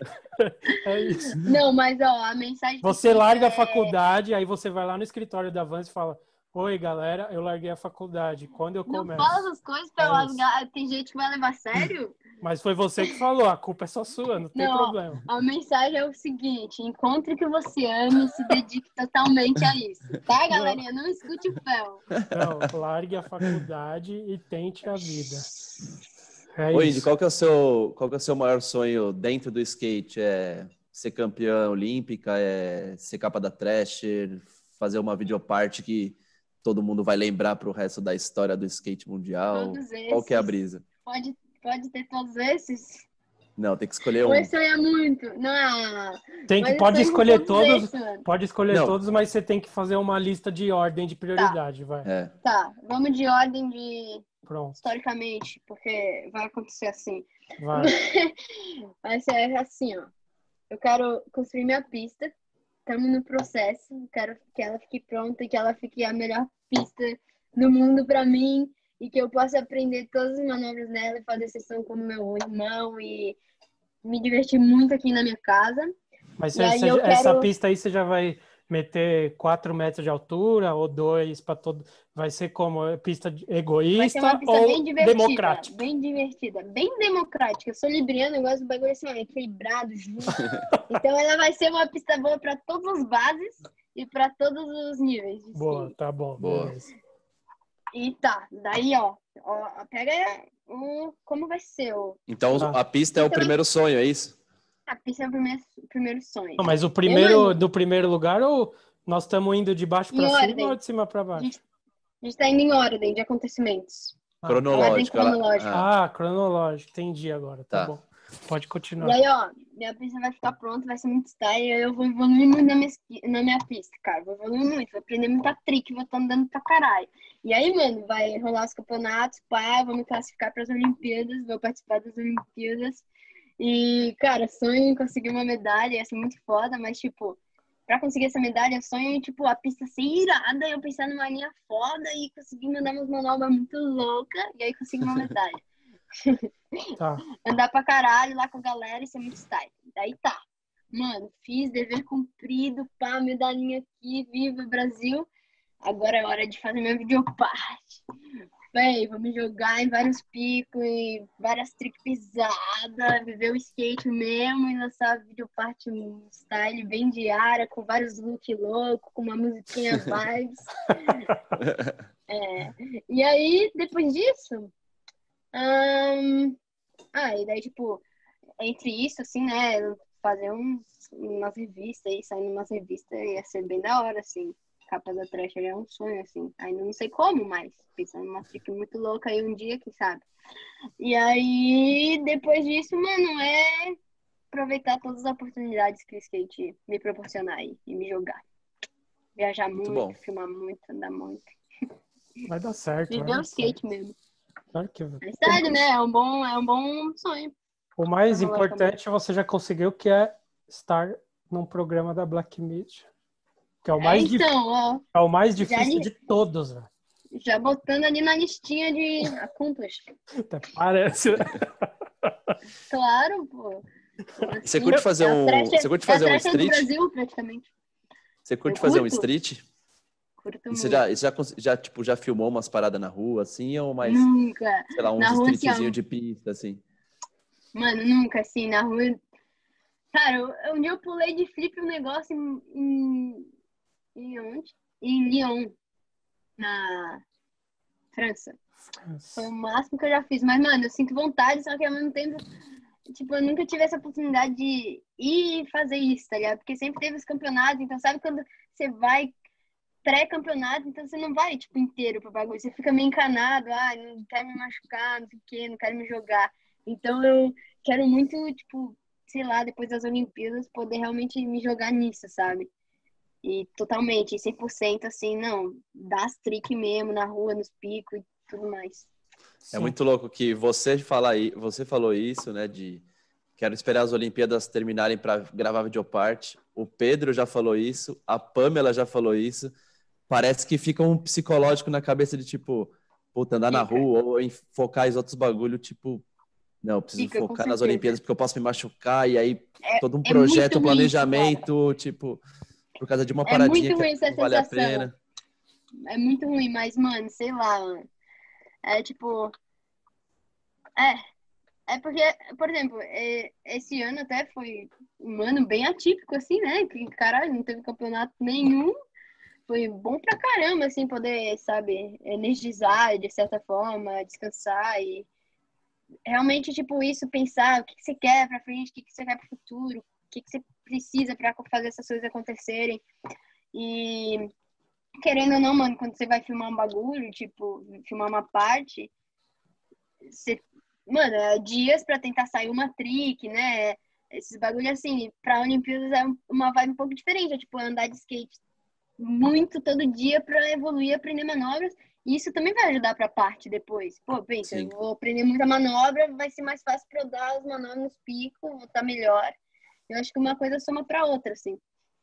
É isso. Não, mas ó, a mensagem que Você fica larga a é... faculdade, aí você vai lá no escritório da Vans e fala: oi, galera, eu larguei a faculdade. Quando eu Não começo? fala essas coisas pra eu É isso. largar. Tem gente que vai levar a sério? Mas foi você que falou, a culpa é só sua, não tem Não, ó, problema. a mensagem é o seguinte: encontre o que você ama e se dedique totalmente a isso. Tá, galerinha? Não escute o Fel. Não, largue a faculdade e tente a vida. É Ô, Indy, isso. qual que é o seu, qual que é o seu maior sonho dentro do skate? É ser campeã olímpica? É ser capa da Thrasher? Fazer uma videoparte que todo mundo vai lembrar pro resto da história do skate mundial? Todos Qual que é a esses. brisa? Pode, pode ter todos esses? Não, tem que escolher Ou um. esse aí é muito? Não. Tem que, Mas eu pode sonho com escolher todos todos, esses, mano. pode escolher Não, todos, mas você tem que fazer uma lista de ordem de Tá, prioridade, vai. é. tá. Vamos de ordem de Pronto, historicamente, porque vai acontecer assim. vai. Vai ser assim, ó. Eu quero construir minha pista. Estamos no processo. Quero que ela fique pronta e que ela fique a melhor pista do mundo para mim e que eu possa aprender todas as manobras nela e fazer sessão com meu irmão e me divertir muito aqui na minha casa. Mas E você- aí você- eu essa quero... pista aí você já vai meter quatro metros de altura ou dois para todo. Vai ser como? É pista Vai ser uma egoísta pista ou bem divertida, democrática? bem divertida, bem democrática. Eu sou libriana, eu gosto do bagulho assim, ó, equilibrado, justo. Então ela vai ser uma pista boa para todas as bases e para todos os níveis de Boa, skate. tá bom, Boa. beleza. E tá, daí ó, ó pega o como vai ser o Então Tá. a pista é o Então, primeiro sonho, é isso? a pista é o primeiro, primeiro sonho. Não, mas o E, primeiro mano, do primeiro lugar ou nós estamos indo de baixo em para cima ordem. ou de cima para A baixo? gente, a gente tá indo em ordem de acontecimentos. Ah, Ordem Cronológico. ela- cronológica. Ah, Ah, cronológico, entendi agora, tá, Tá. bom. Pode E continuar. aí, ó, minha pista vai ficar pronta, vai ser muito style, e aí eu vou evoluir muito na minha, esqui- na minha pista, cara. Vou evoluir muito, vou aprender muita trick, vou estar andando pra caralho. E aí, mano, vai rolar os campeonatos, pá, vou me classificar pras Olimpíadas, vou participar das Olimpíadas. E, cara, sonho em conseguir uma medalha, ia ser muito foda, mas, tipo, pra conseguir essa medalha, eu sonho em, tipo, a pista ser irada, eu pensar numa linha foda e conseguir mandar umas manobras muito loucas, e aí conseguir uma medalha. Tá. Andar pra caralho lá com a galera e ser muito style. Daí tá. Mano, fiz dever cumprido, pá, medalhinha aqui, viva Brasil. Agora é hora de fazer minha videoparte. Véi, vou me jogar em vários picos e várias tricks pesadas, viver o skate mesmo e lançar videoparte um style bem diária, com vários looks loucos, com uma musiquinha vibes. É. E aí, depois disso, hum, ah, e daí, tipo, entre isso, assim, né, fazer uns, umas revistas aí, sair umas revistas ia ser bem da hora, assim. Capa da Thrasher é um sonho, assim. Ainda não sei como, mas pensando numa trick muito louca aí um dia, quem sabe. E aí, depois disso, mano, é aproveitar todas as oportunidades que o skate me proporcionar aí e me jogar. Viajar Muito muito, bom. filmar muito, andar muito. Vai dar certo. vai Viver o dar skate certo. mesmo. Claro que É sério, né? É um bom, é um bom sonho. o mais Cronologicamente. importante você já conseguiu, que é estar num programa da Black Media. Que é o É, mais, dif- então, ó, é o mais já difícil li- de todos, velho. já botando ali na listinha de accomplished. Até parece. Claro, pô. E você Assim, curte fazer é a um, Thrasher- você curte é a fazer um Thrasher do street? Brasil, praticamente. Você curte Eu fazer um curto. street? Curto E muito. você já, você já, cons- já, tipo, já filmou umas paradas na rua, assim, ou mais, Nunca. sei lá, uns Na rua, assim, streetzinhos ó, de pista, assim? mano, nunca, assim, na rua. Cara, eu- um dia eu pulei de flip um negócio em, em, em onde? Em Lyon, na França. Foi o máximo que eu já fiz. Mas, mano, eu sinto vontade, só que ao mesmo tempo, tipo, eu nunca tive essa oportunidade de ir fazer isso, tá ligado? Porque sempre teve os campeonatos, então sabe quando você vai pré-campeonato, então você não vai, tipo, inteiro pro bagulho. Você fica meio encanado, ah, não quero me machucar, não sei o quê, não quero me jogar. Então eu quero muito, tipo, sei lá, depois das Olimpíadas, poder realmente me jogar nisso, sabe? E totalmente, cem por cento assim, não, dá as trick mesmo na rua, nos picos e tudo mais. É muito louco que você fala aí, você falou isso, né, de quero esperar as Olimpíadas terminarem para gravar videoparte. O Pedro já falou isso, a Pamela já falou isso. Parece que fica um psicológico na cabeça de tipo, puta, andar na Fica. rua ou em focar em outros bagulho, tipo, não, eu preciso Fica, com focar nas certeza. Olimpíadas porque eu posso me machucar e aí É, todo um é muito projeto, um ruim isso, cara. planejamento, tipo, por causa de uma É paradinha muito que ruim essa não vale a sensação. pena. É muito ruim, mas, mano, sei lá, mano. É tipo. É, é porque, por exemplo, é, esse ano até foi um ano bem atípico, assim, né? Que, caralho, não teve campeonato nenhum. Foi bom pra caramba, assim, poder, sabe, energizar de certa forma, descansar e realmente, tipo, isso, pensar o que, que você quer pra frente, o que, que você quer pro futuro, o que, que você precisa pra fazer essas coisas acontecerem. E, querendo ou não, mano, quando você vai filmar um bagulho, tipo, filmar uma parte, você, mano, é dias pra tentar sair uma trick, né? Esses bagulhos, assim, pra Olimpíadas é uma vibe um pouco diferente, é tipo andar de skate muito todo dia pra evoluir, aprender manobras. E isso também vai ajudar pra parte depois. Pô, pensa, eu Sim. vou aprender muita manobra, vai ser mais fácil pra eu dar as manobras nos picos, vou estar melhor. Eu acho que uma coisa soma pra outra, assim.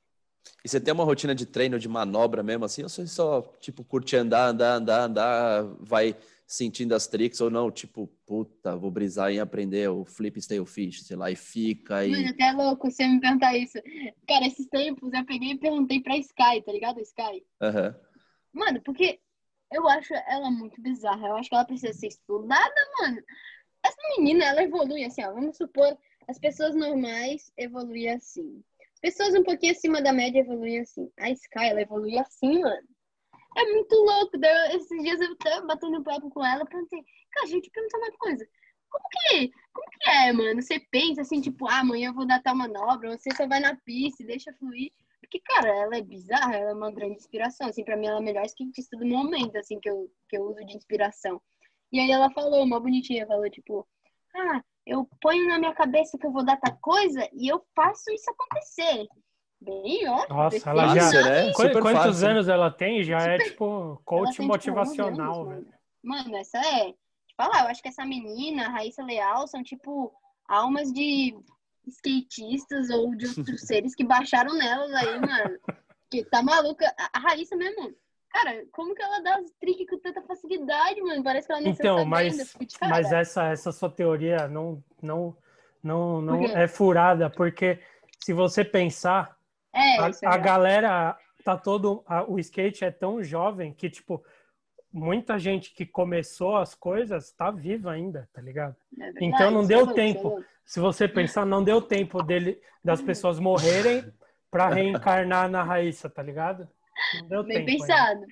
E você tem uma rotina de treino, de manobra mesmo assim? Ou você só, tipo, curte andar, andar, andar, andar, vai sentindo as tricks ou não? Tipo, puta, vou brisar em aprender o flip stale fish, sei lá, e fica Mano, e... até é louco você me perguntar isso. Cara, esses tempos eu peguei e perguntei pra Sky, tá ligado? Sky. Aham. Mano, porque eu acho ela muito bizarra. Eu acho que ela precisa ser estudada, mano. Essa menina, ela evolui assim, ó. Vamos supor, as pessoas normais evoluem assim. As pessoas um pouquinho acima da média evoluem assim. A Sky, ela evolui assim, mano. É muito louco. Daí, eu- esses dias eu tava batendo papo com ela, perguntei, cara, gente, perguntar uma coisa. Como que, como que é, mano? Você pensa assim, tipo, ah, amanhã eu vou dar tal manobra, você só vai na pista e deixa fluir. Porque, cara, ela é bizarra, ela é uma grande inspiração. Assim, pra mim, ela é a melhor skatista do momento, assim, que eu, que eu uso de inspiração. E aí ela falou, uma bonitinha, falou, tipo, ah, eu ponho na minha cabeça que eu vou dar tal coisa e eu faço isso acontecer. Bem, ó, Nossa, ela prefeito já. Fácil, nada. né? Qu- Super Quantos fácil, né? anos ela tem? Já é Super. tipo Ela coach tem, tipo, onze anos, motivacional, mano. velho. Mano, essa é. Te falar, eu acho que essa menina, a Raíssa Leal, são, tipo, almas de skatistas ou de outros seres que baixaram nelas aí, mano. Que tá maluca. A, a Raíssa mesmo. Cara, como que ela dá os tricks com tanta facilidade, mano? Parece que ela nasceu Então, sabendo. Eu mas, fico de mas cara. essa, essa sua teoria não, não, não, Por não quê? é furada, porque se você pensar, É, a, isso é a real. galera tá todo. A- o skate é tão jovem que, tipo, muita gente que começou as coisas tá viva ainda, tá ligado? É Então verdade, não isso é deu louco, isso é tempo. louco. Se você pensar, não deu tempo dele das pessoas morrerem para reencarnar na Raíssa, tá ligado? Não deu Bem tempo ainda. pensado.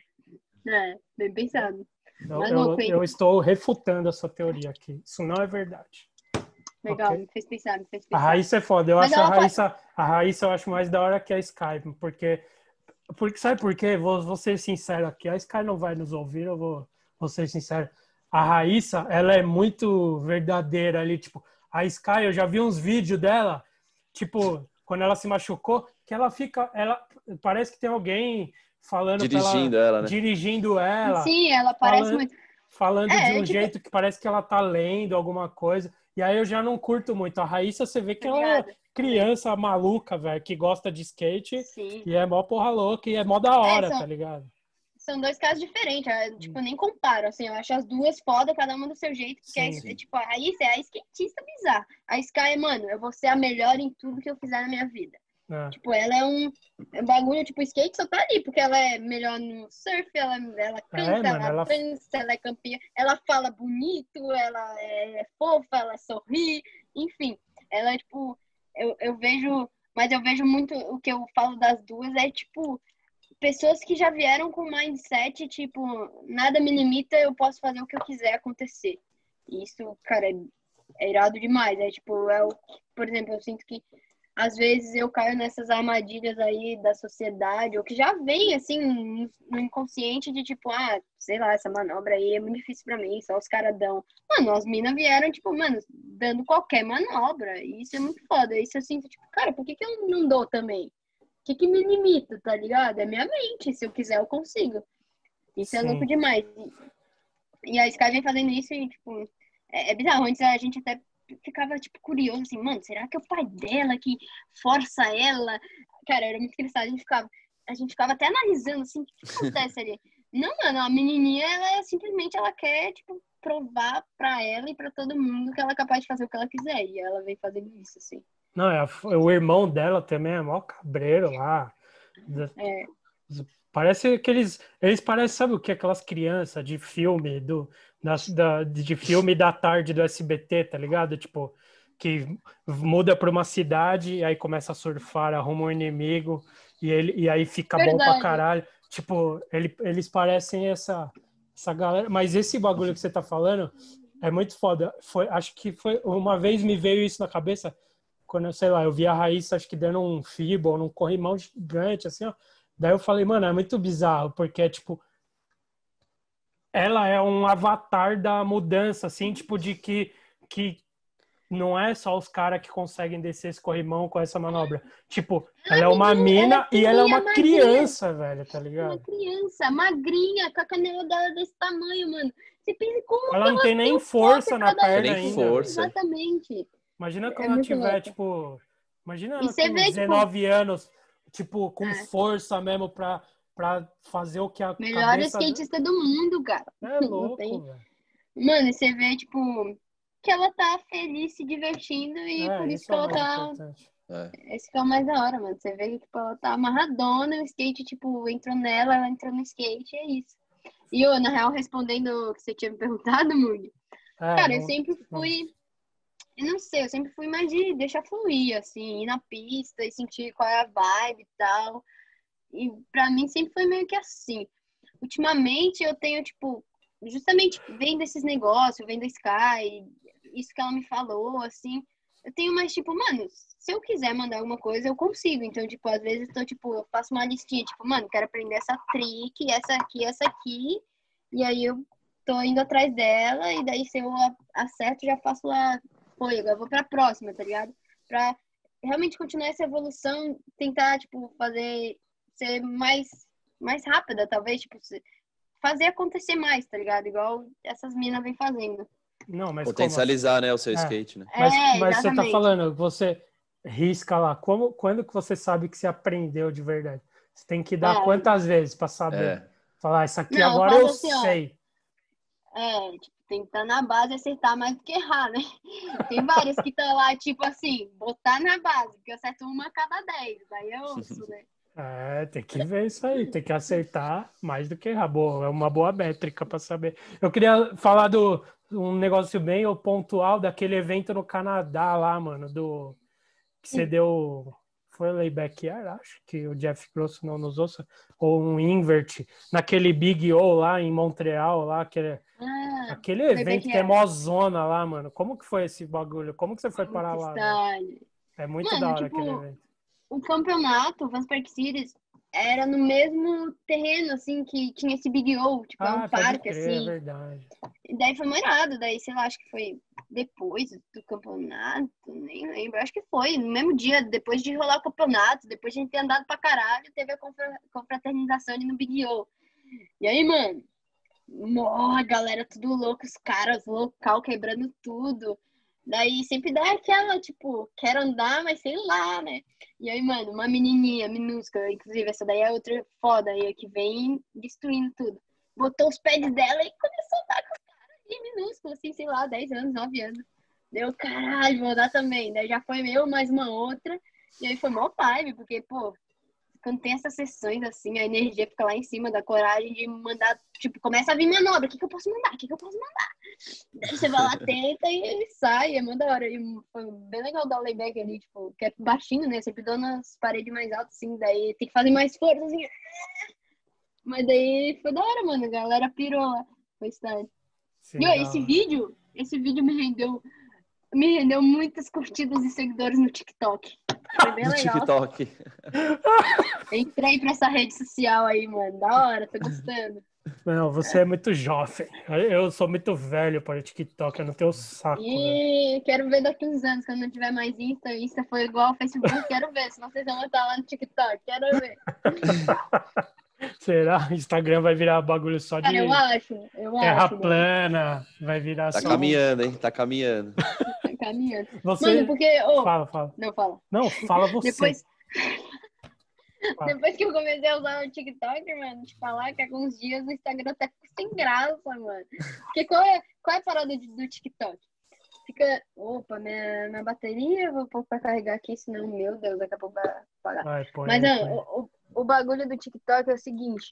É, bem pensado. Eu, Mas louco, eu, hein? eu estou refutando a sua teoria aqui. Isso não é verdade. Legal, Ok? me fez pensar, me fez A pensar. Raíssa é foda. Eu Mas acho a ela pode. Raíssa, a Raíssa eu acho mais da hora que a Sky, porque, porque sabe por quê? Vou, vou ser sincero aqui. A Sky não vai nos ouvir, eu vou, vou ser sincero. A Raíssa, ela é muito verdadeira ali, tipo, a Sky, eu já vi uns vídeos dela, tipo, quando ela se machucou, que ela fica, ela parece que tem alguém falando para ela, Dirigindo ela, né? dirigindo ela, Sim, ela parece falando, muito. falando de É, é um tipo, jeito que parece que ela tá lendo alguma coisa. E aí eu já não curto muito. A Raíssa, você vê que tá ela é ligada também. criança maluca, velho, que gosta de skate Sim. e é mó porra louca e é mó da É, hora, tá são, ligado? são dois casos diferentes. Eu, tipo, nem comparo, assim. Eu acho as duas foda, cada uma do seu jeito. Porque, Sim. é, tipo, a Raíssa é a skatista bizarra. A Sky, mano, eu vou ser a melhor em tudo que eu fizer na minha vida. É. Tipo, ela é um, é um bagulho, tipo, skate só tá ali, porque ela é melhor no surf, ela, ela É, canta, mano, ela ela. dança, ela é campeã, ela fala bonito, ela é fofa, ela sorri, enfim. Ela é, tipo, eu, eu vejo, mas eu vejo muito, o que eu falo das duas é, tipo, pessoas que já vieram com mindset, tipo, nada me limita, eu posso fazer o que eu quiser acontecer. E isso, cara, é, é irado demais. É, tipo, é o, por exemplo, eu sinto que às vezes eu caio nessas armadilhas aí da sociedade, ou que já vem, assim, no no inconsciente de tipo, ah, sei lá, essa manobra aí é muito difícil pra mim, só os caras dão. Mano, as minas vieram, tipo, mano, dando qualquer manobra, e isso é muito foda. Isso eu sinto, tipo, cara, por que que eu não dou também? O que que me limita, tá ligado? É minha mente, se eu quiser eu consigo. Isso é louco Sim. demais. E a Sky vem fazendo isso e, tipo, é, é bizarro. Antes a gente até ficava, tipo, curioso, assim, mano, será que é o pai dela que força ela? Cara, era muito engraçado. A gente ficava, a gente ficava até analisando, assim, o que, que acontece ali? Não, mano, a menininha, ela é, simplesmente, ela quer, tipo, provar pra ela e pra todo mundo que ela é capaz de fazer o que ela quiser. E ela vem fazendo isso, assim. Não, é a- o irmão dela também é mó cabreiro lá. É, Parece que eles, eles parecem, sabe o que? Aquelas crianças de filme do, da, da- de filme da tarde do S B T, tá ligado? Tipo, que muda para uma cidade e aí começa a surfar, arruma um inimigo e, ele, e aí fica bom pra verdade. caralho. Tipo, ele, eles parecem essa, essa galera. Mas esse bagulho que você tá falando é muito foda. Foi, acho que foi uma vez me veio isso na cabeça quando, eu, sei lá, eu vi a Raíssa, acho que dando um fibra, num corrimão gigante, assim, ó. Daí eu falei, mano, é muito bizarro, porque, tipo, ela é um avatar da mudança, assim, tipo, de que, que não é só os caras que conseguem descer esse corrimão com essa manobra. Tipo, Ela ela é é uma menina, ela é mina e ela é fininha, uma magrinha. criança, velho, tá Uma ligado? criança, magrinha, com a canela dela desse tamanho, mano. Você pensa como Ela que não elas tem têm nem o toque força na pra dar Tem perna nem isso? ainda, velho. força. Exatamente. Imagina quando É ela muito tiver, louco. tipo... Imagina E ela você com vê, tipo, dezenove anos, tipo, com é, força mesmo pra, pra fazer o que a melhor cabeça... skatista do mundo, cara. É Não louco, tem. velho. Mano, e você vê, tipo, que ela tá feliz se divertindo e É, por isso isso que é o ela mais tá. importante. É. Esse que é o mais da hora, mano. Você vê que, tipo, ela tá amarradona, o skate, tipo, entrou nela, ela entrou no skate, é isso. E eu, na real, respondendo o que você tinha me perguntado, Mug, É, cara, eu não, sempre não. fui. Eu não sei, eu sempre fui mais de deixar fluir, assim, ir na pista e sentir qual é a vibe e tal. E pra mim sempre foi meio que assim. Ultimamente eu tenho, tipo, justamente vendo esses negócios, vendo a Sky, isso que ela me falou, assim, eu tenho mais, tipo, mano, se eu quiser mandar alguma coisa, eu consigo. Então, tipo, às vezes eu tô, tipo, eu faço uma listinha, tipo, mano, quero aprender essa trick, essa aqui, essa aqui, e aí eu tô indo atrás dela, e daí se eu a- acerto, já faço lá, foi, agora eu vou pra próxima, tá ligado? Pra realmente continuar essa evolução, tentar, tipo, fazer ser mais, mais rápida, talvez, tipo, se- fazer acontecer mais, tá ligado? Igual essas minas vêm fazendo. Não, mas como assim? Potencializar, né, o seu É, skate, né? mas, É, mas você tá exatamente. falando, você risca lá. Como, quando que você sabe que você aprendeu de verdade? Você tem que dar Ah, quantas vezes para saber? É. Falar, isso aqui não, eu agora faço eu assim, ó. sei. É, tipo, tem que estar na base e acertar mais do que errar, né? Tem várias que estão lá, tipo assim, botar na base, porque eu acerto uma a cada dez. Aí é osso, né? É, tem que ver isso aí, tem que acertar mais do que errar. Boa, é uma boa métrica para saber. Eu queria falar do um negócio bem ou pontual daquele evento no Canadá lá, mano, do que você deu. Foi o Layback Air, acho que o Jeff Grosso não nos ouça, ou um invert, naquele Big O lá em Montreal, lá, que é, Ah, aquele playback evento que é é. mó zona lá, mano. Como que foi esse bagulho? Como que você Foi foi muito parar lá, velho? style. É muito da Mano, hora aquele tipo, evento. o campeonato, o Vans Park Series, era no mesmo terreno, assim, que tinha esse Big O, tipo, é um Ah, pode parque, crer, é assim. verdade. E daí foi moirado, daí, sei lá, acho que foi depois do campeonato, nem lembro, acho que foi, no mesmo dia, depois de rolar o campeonato, depois de a gente ter andado pra caralho, teve a confra- confraternização ali no Big O. E aí, mano, mó, a galera tudo louco, os caras local quebrando tudo. Daí sempre dá aquela, tipo, quero andar, mas sei lá, né? E aí, mano, uma menininha minúscula, inclusive essa daí é outra foda aí, que vem destruindo tudo. Botou os pés dela e começou a andar com os caras ali minúsculo, assim, sei lá, dez anos, nove anos. Deu, caralho, vou andar também. Daí já foi eu, mais uma outra. E aí foi mó vibe, porque, pô, quando tem essas sessões assim, a energia fica lá em cima da coragem de mandar, tipo, começa a vir manobra, o que, que eu posso mandar? O que, que eu posso mandar? Daí você vai lá, tenta e ele sai, é mó da hora. E foi bem legal dar o layback ali, tipo, que é baixinho, né? Sempre dou nas paredes mais altas, assim, daí tem que fazer mais força, assim. Mas daí foi da hora, mano, a galera pirou lá, foi style. E Sim, ó, da esse hora. vídeo, esse vídeo me rendeu me rendeu muitas curtidas e seguidores no TikTok. Foi bem No legal. TikTok. Entrei pra essa rede social aí, mano. Da hora, tô gostando. Não, você é muito jovem. Eu sou muito velho para o TikTok, eu não tenho saco, velho. E quero ver daqui uns anos, quando não tiver mais Insta. Insta foi igual ao Facebook. Quero ver se vocês vão estar lá no TikTok. Quero ver. Será? Instagram vai virar bagulho só de Cara, eu acho. Eu terra acho, mano. plana, vai virar Tá só... caminhando, hein? Tá caminhando. Tá caminhando. Você... Mano, porque... ô, Fala, fala. Não, fala. Não, fala você. Depois... Fala. Depois que eu comecei a usar o TikTok, mano, te falar que alguns dias o Instagram até fica sem graça, mano. Porque qual é, qual é a parada de- do TikTok? Fica, opa, minha, minha bateria, vou pôr pra carregar aqui, senão, meu Deus, daqui a pouco vai apagar. Vai, põe Mas, aí, não, põe aí. o, o, o bagulho do TikTok é o seguinte,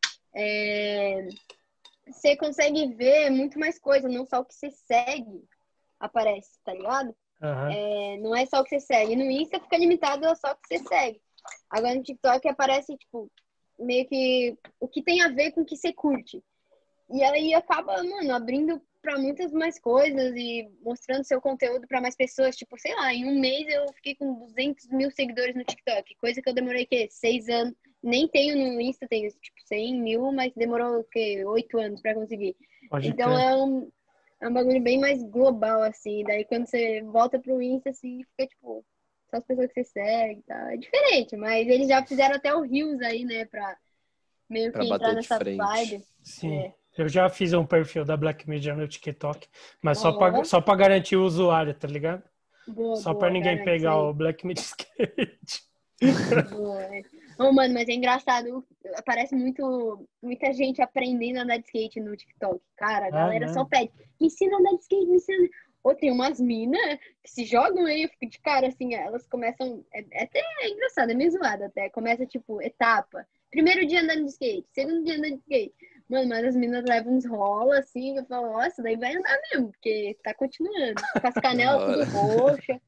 é, você consegue ver muito mais coisa, não só o que você segue aparece, tá ligado? Aham. É, não é só o que você segue. No Insta fica limitado a só o que você segue. Agora no TikTok aparece, tipo, meio que o que tem a ver com o que você curte. E aí acaba, mano, abrindo pra muitas mais coisas e mostrando seu conteúdo pra mais pessoas. Tipo, sei lá, em um mês eu fiquei com duzentos mil seguidores no TikTok. Coisa que eu demorei, o quê? Seis anos. Nem tenho no Insta, tenho, tipo, cem mil, mas demorou, o quê? Oito anos pra conseguir. Pode Então crer. é um, é um bagulho bem mais global, assim. Daí quando você volta pro Insta, assim, fica, tipo, só as pessoas que você segue e tal. É diferente, mas eles já fizeram até o Reels aí, né, pra meio Pra que entrar bater de nessa frente. vibe. Sim. É. Eu já fiz um perfil da Black Media no TikTok, mas só pra, Ó, só pra garantir o usuário, tá ligado? boa, Só pra boa, ninguém garante isso pegar aí. o Black Media Skate. Boa, é. Ô, mano, mas é engraçado, aparece muito, muita gente aprendendo a andar de skate no TikTok. Cara, a É, galera só né? pede, me ensina a andar de skate, me ensina. Ou tem umas minas que se jogam aí, eu fico de cara, assim, elas começam, é, é até engraçado, é meio zoado até, começa, tipo, etapa. Primeiro dia andando de skate, segundo dia andando de skate. Mano, mas as meninas levam uns rolos, assim, eu falo, nossa, daí vai andar mesmo, porque tá continuando. Com as Da canelas tudo hora. roxa.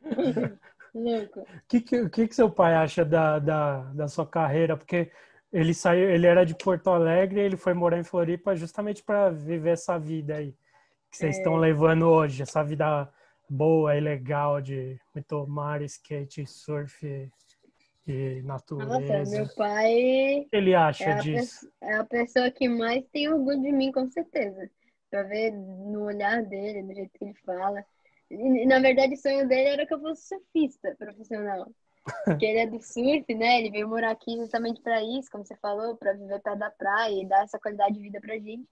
Louco. O que, que, que que seu pai acha da, da, da sua carreira? Porque ele saiu, ele era de Porto Alegre e ele foi morar em Floripa justamente para viver essa vida aí que vocês estão É, levando hoje, essa vida boa e legal de muito mar, skate, surf e nossa, natureza. meu O pai que ele é acha a, pe- disso? é a pessoa que mais tem orgulho de mim, com certeza. Pra ver no olhar dele, no jeito que ele fala. E, na verdade, o sonho dele era que eu fosse surfista profissional. Porque ele é do surf, né? Ele veio morar aqui justamente pra isso, como você falou, pra viver perto da praia e dar essa qualidade de vida pra gente.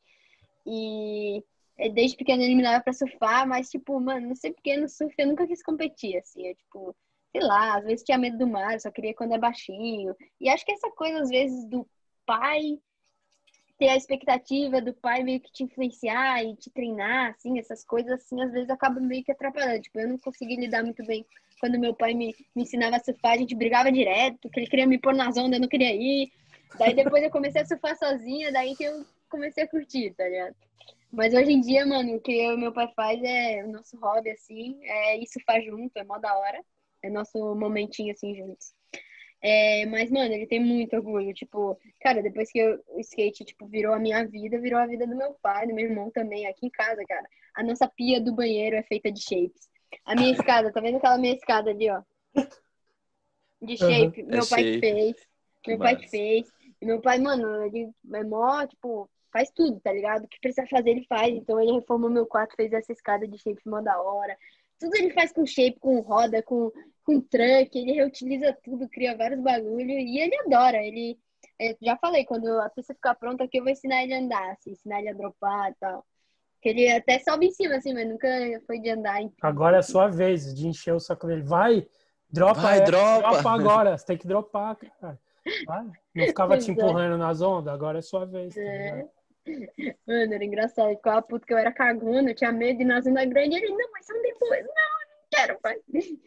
E é, desde pequeno ele me leva pra surfar, mas, tipo, mano, não sei porque no surf eu nunca quis competir, assim. Eu, tipo, sei lá, às vezes tinha medo do mar, eu só queria quando é baixinho. E acho que essa coisa, às vezes, do pai ter a expectativa do pai meio que te influenciar e te treinar, assim, essas coisas, assim, às vezes acaba meio que atrapalhando. Tipo, eu não consegui lidar muito bem quando meu pai me, me ensinava a surfar, a gente brigava direto, que ele queria me pôr nas ondas, eu não queria ir. Daí depois eu comecei a surfar sozinha, daí que eu comecei a curtir, tá ligado? Mas hoje em dia, mano, o que eu e meu pai faz é o nosso hobby, assim, é ir surfar junto, é mó da hora. É nosso momentinho, assim, juntos. É, mas, mano, ele tem muito orgulho. Tipo, cara, depois que eu- o skate, tipo, virou a minha vida, virou a vida do meu pai, do meu irmão também, aqui em casa, cara. A nossa pia do banheiro é feita de shapes. A minha escada, tá vendo aquela minha escada ali, ó? De Aham. shape. É Meu pai que shape. fez. Que Meu pai que massa. fez. E meu pai, mano, ele é mó, tipo, faz tudo, tá ligado? O que precisa fazer, ele faz. Então ele reformou meu quarto, fez essa escada de shape mó da hora. Tudo ele faz com shape, com roda, com, com truck. Ele reutiliza tudo, cria vários bagulhos. E ele adora. Ele, eu já falei, quando a pista ficar pronta aqui, eu vou ensinar ele a andar, assim, ensinar ele a dropar e tal. Que ele até sobe em cima, assim, mas nunca foi de andar em pista, Agora é a assim. sua vez de encher o saco dele. Vai, dropa, Vai, é, dropa! dropa agora. Você tem que dropar, cara. Vai. Não ficava te Pois é. empurrando nas ondas, agora é sua vez, tá ligado? Mano, era engraçado. Ele ficava puto que eu era cagona, eu tinha medo de ir na zona grande. Ele, não, mas são depois. Não, não quero, pai.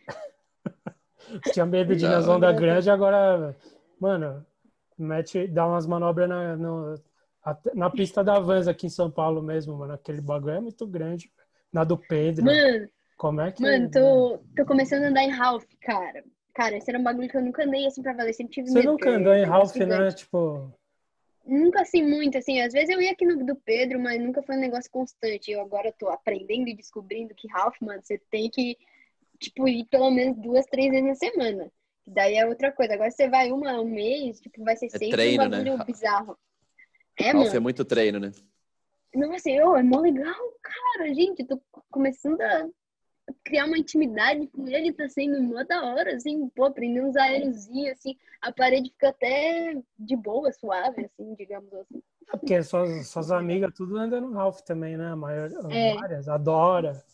Você tinha medo de ir Da nas hora. ondas grandes, agora, mano, mete, dá umas manobras na, no- até- na pista da Vans aqui em São Paulo mesmo, mano. Aquele bagulho é muito grande. Na do Pedro. Mano, Como é que. mano, Mano? tô, tô começando a andar em Ralph, cara. Cara, esse era um bagulho que eu nunca andei assim pra valer. Sempre tive Você medo, nunca porque andou é um em negócio Ralph, né? gigante. Tipo. nunca assim muito, assim, às vezes eu ia aqui no do Pedro, mas nunca foi um negócio constante. Eu agora tô aprendendo e descobrindo que Ralph, mano, você tem que, tipo, ir pelo menos duas, três vezes na semana. Daí é outra coisa. Agora você vai uma um mês, tipo, vai ser É sempre treino, um bagulho né? bizarro. É, Ralph é mano. muito treino, né? Nossa, eu, é mó legal, cara, gente. Eu tô começando a criar uma intimidade com ele, tá sendo mó da hora, assim, pô, aprender uns aéreozinhos, assim, a parede fica até de boa, suave, assim, digamos assim. É porque suas, suas amigas tudo andam no Ralph também, né? A maior, É. várias, adora.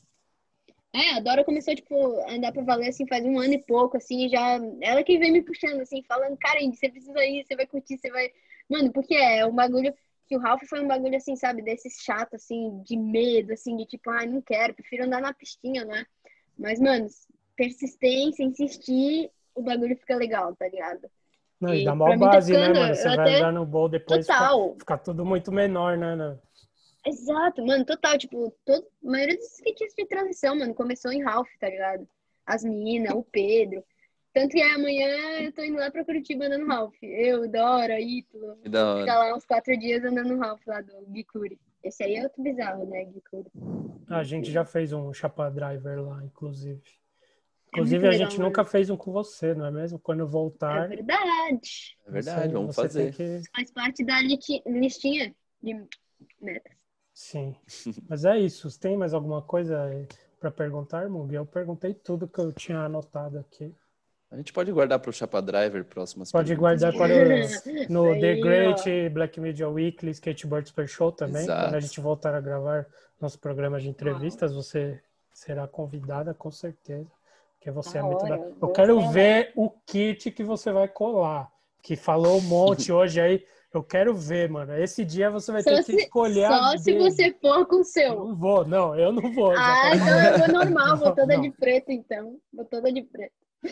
É, a Dora começou, tipo, a andar pra valer, assim, faz um ano e pouco, assim, e já... Ela que vem me puxando, assim, falando, cara, Indy, você precisa ir, você vai curtir, você vai... Mano, porque é um bagulho... Que o Ralph foi um bagulho, assim, sabe, desses chato, assim, de medo, assim, de tipo, ai, não quero, prefiro andar na pistinha, né? Mas, mano, persistência, insistir, o bagulho fica legal, tá ligado? Não, e dá E mó pra mim tá base, né, ficando, mano? Você eu vai até... andar no bowl depois, fica, Total. fica tudo muito menor, né? né? Exato, mano, total, tipo, todo, a maioria dos skatistas de transição, mano, começou em Ralph, tá ligado? As meninas, o Pedro. Tanto que amanhã eu tô indo lá pra Curitiba andando no Ralph. Eu, Dora, Ítalo. Que da Vou ficar hora. lá uns quatro dias andando no Ralph lá do Gikuri. Esse aí é outro bizarro, né, Gikuri? A gente já fez um Chapa Driver lá, inclusive. É muito Inclusive, a legal, gente mano. nunca fez um com você, não é mesmo? Quando É voltar, verdade. É verdade, você, vamos você tem fazer. que... Faz parte da liti- listinha de metas. Sim. Mas é isso. Tem mais alguma coisa para perguntar, Mug? Eu perguntei tudo que eu tinha anotado aqui. A gente pode guardar para o Chapa Driver próximas Pode perguntas. guardar para os, no The Aí, Great, Black Media Weekly, Skateboard Super Show também. Exato. Quando a gente voltar a gravar nosso programa de entrevistas, você será convidada, com certeza. Porque você Da é muito hora, da... Eu vou quero estar lá. ver o kit que você vai colar. Que falou um monte hoje aí. Eu quero ver, mano. Esse dia você vai Só, ter que se, escolher a só se dele. você for com o seu. Não vou, não, eu não vou. já Ah, tá então eu falando. vou normal, vou Não, toda não. de preto, então. Vou toda de preto.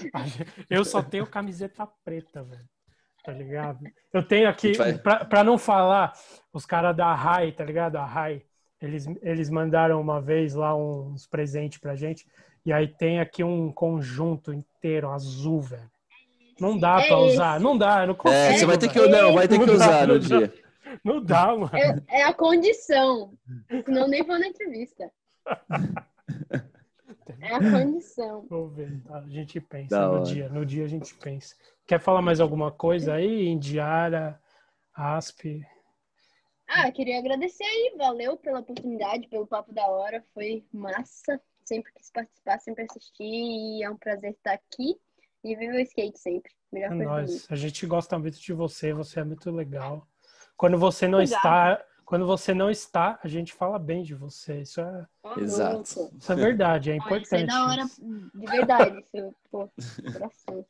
Eu só tenho camiseta preta, velho. Tá ligado? Eu tenho aqui, vai- pra, pra não falar, os caras da Rai, tá ligado? A Rai, eles, eles mandaram uma vez lá uns presentes pra gente. E aí tem aqui um conjunto inteiro azul, velho. Não dá É pra usar, esse. não dá, eu não consigo. É, você vai ter que velho. não, vai ter que Não dá, usar não no dá. dia. Não dá, mano. É, é a condição. Senão nem vou na entrevista. É a condição. Vou ver, tá? A gente pensa Da no hora. dia, no dia a gente pensa. Quer falar mais alguma coisa aí? Indiara, Asp? Ah, queria agradecer aí. Valeu pela oportunidade, pelo papo da hora. Foi massa. Sempre quis participar, sempre assistir. E é um prazer estar aqui. E viva o skate sempre. Melhor É coisa do mundo. nóis. A gente gosta muito de você, você é muito legal. Quando você não Obrigada. está, quando você não está, a gente fala bem de você. Isso é, Ó, Exato. louco. isso é verdade, é Ó, isso importante. é da hora, isso. de verdade. Isso, pô, coração.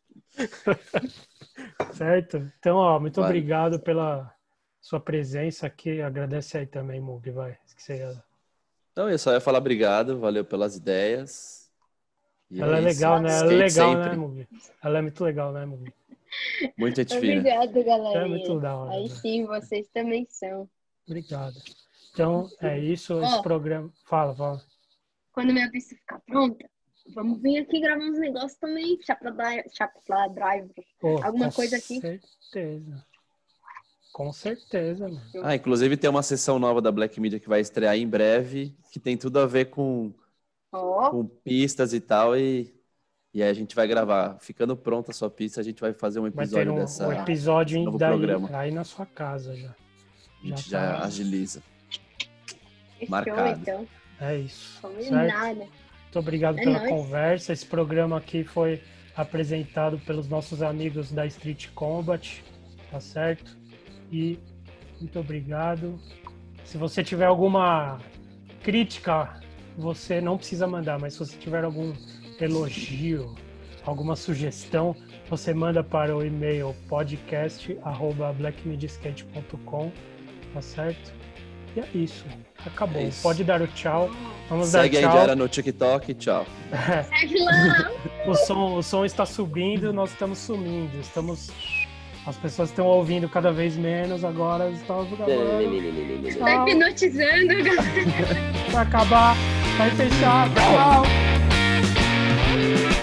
Certo? Então, ó, muito Vale. obrigado pela sua presença aqui. Agradece aí também, Mug, vai. Esqueci. Então, eu só ia falar obrigado, valeu pelas ideias. E Ela é, isso. legal, né? Ela é Skate legal, sempre. né, Mug? Ela é muito legal, né, Mug? Muita gente fina. Obrigada, galera. É muito da hora, Aí né? sim, vocês também são. Obrigado. Então, é isso, esse Ó. programa. Fala, fala. Quando minha pista ficar pronta, vamos vir aqui gravar uns negócios também. Chapa Drive. Chapa Drive. Pô, Alguma com coisa assim? certeza. Com certeza, mano. Ah, inclusive tem uma sessão nova da Black Media que vai estrear em breve, que tem tudo a ver com, Ó, com pistas e tal, e, e aí a gente vai gravar. Ficando pronta a sua pista, a gente vai fazer um Vai ter episódio um, dessa. um episódio novo daí, programa. aí na sua casa já. A gente já já tá- agiliza. fechou, Marcado. então. É isso. Certo? Combinado. Muito obrigado É pela nóis. conversa. Esse programa aqui foi apresentado pelos nossos amigos da Street Combat, tá certo? E muito obrigado. Se você tiver alguma crítica, você não precisa mandar, mas se você tiver algum elogio, alguma sugestão, você manda para o e-mail podcast arroba black media skate ponto com, tá certo? E é isso. Acabou. É isso. Pode dar o tchau. Vamos Segue a dar tchau. Indiara no TikTok, tchau. Segue lá. O som, o som está subindo, nós estamos sumindo. Estamos, as pessoas estão ouvindo cada vez menos, agora estamos gravando. Tá hipnotizando, galera. Vai acabar, vai fechar. Tchau.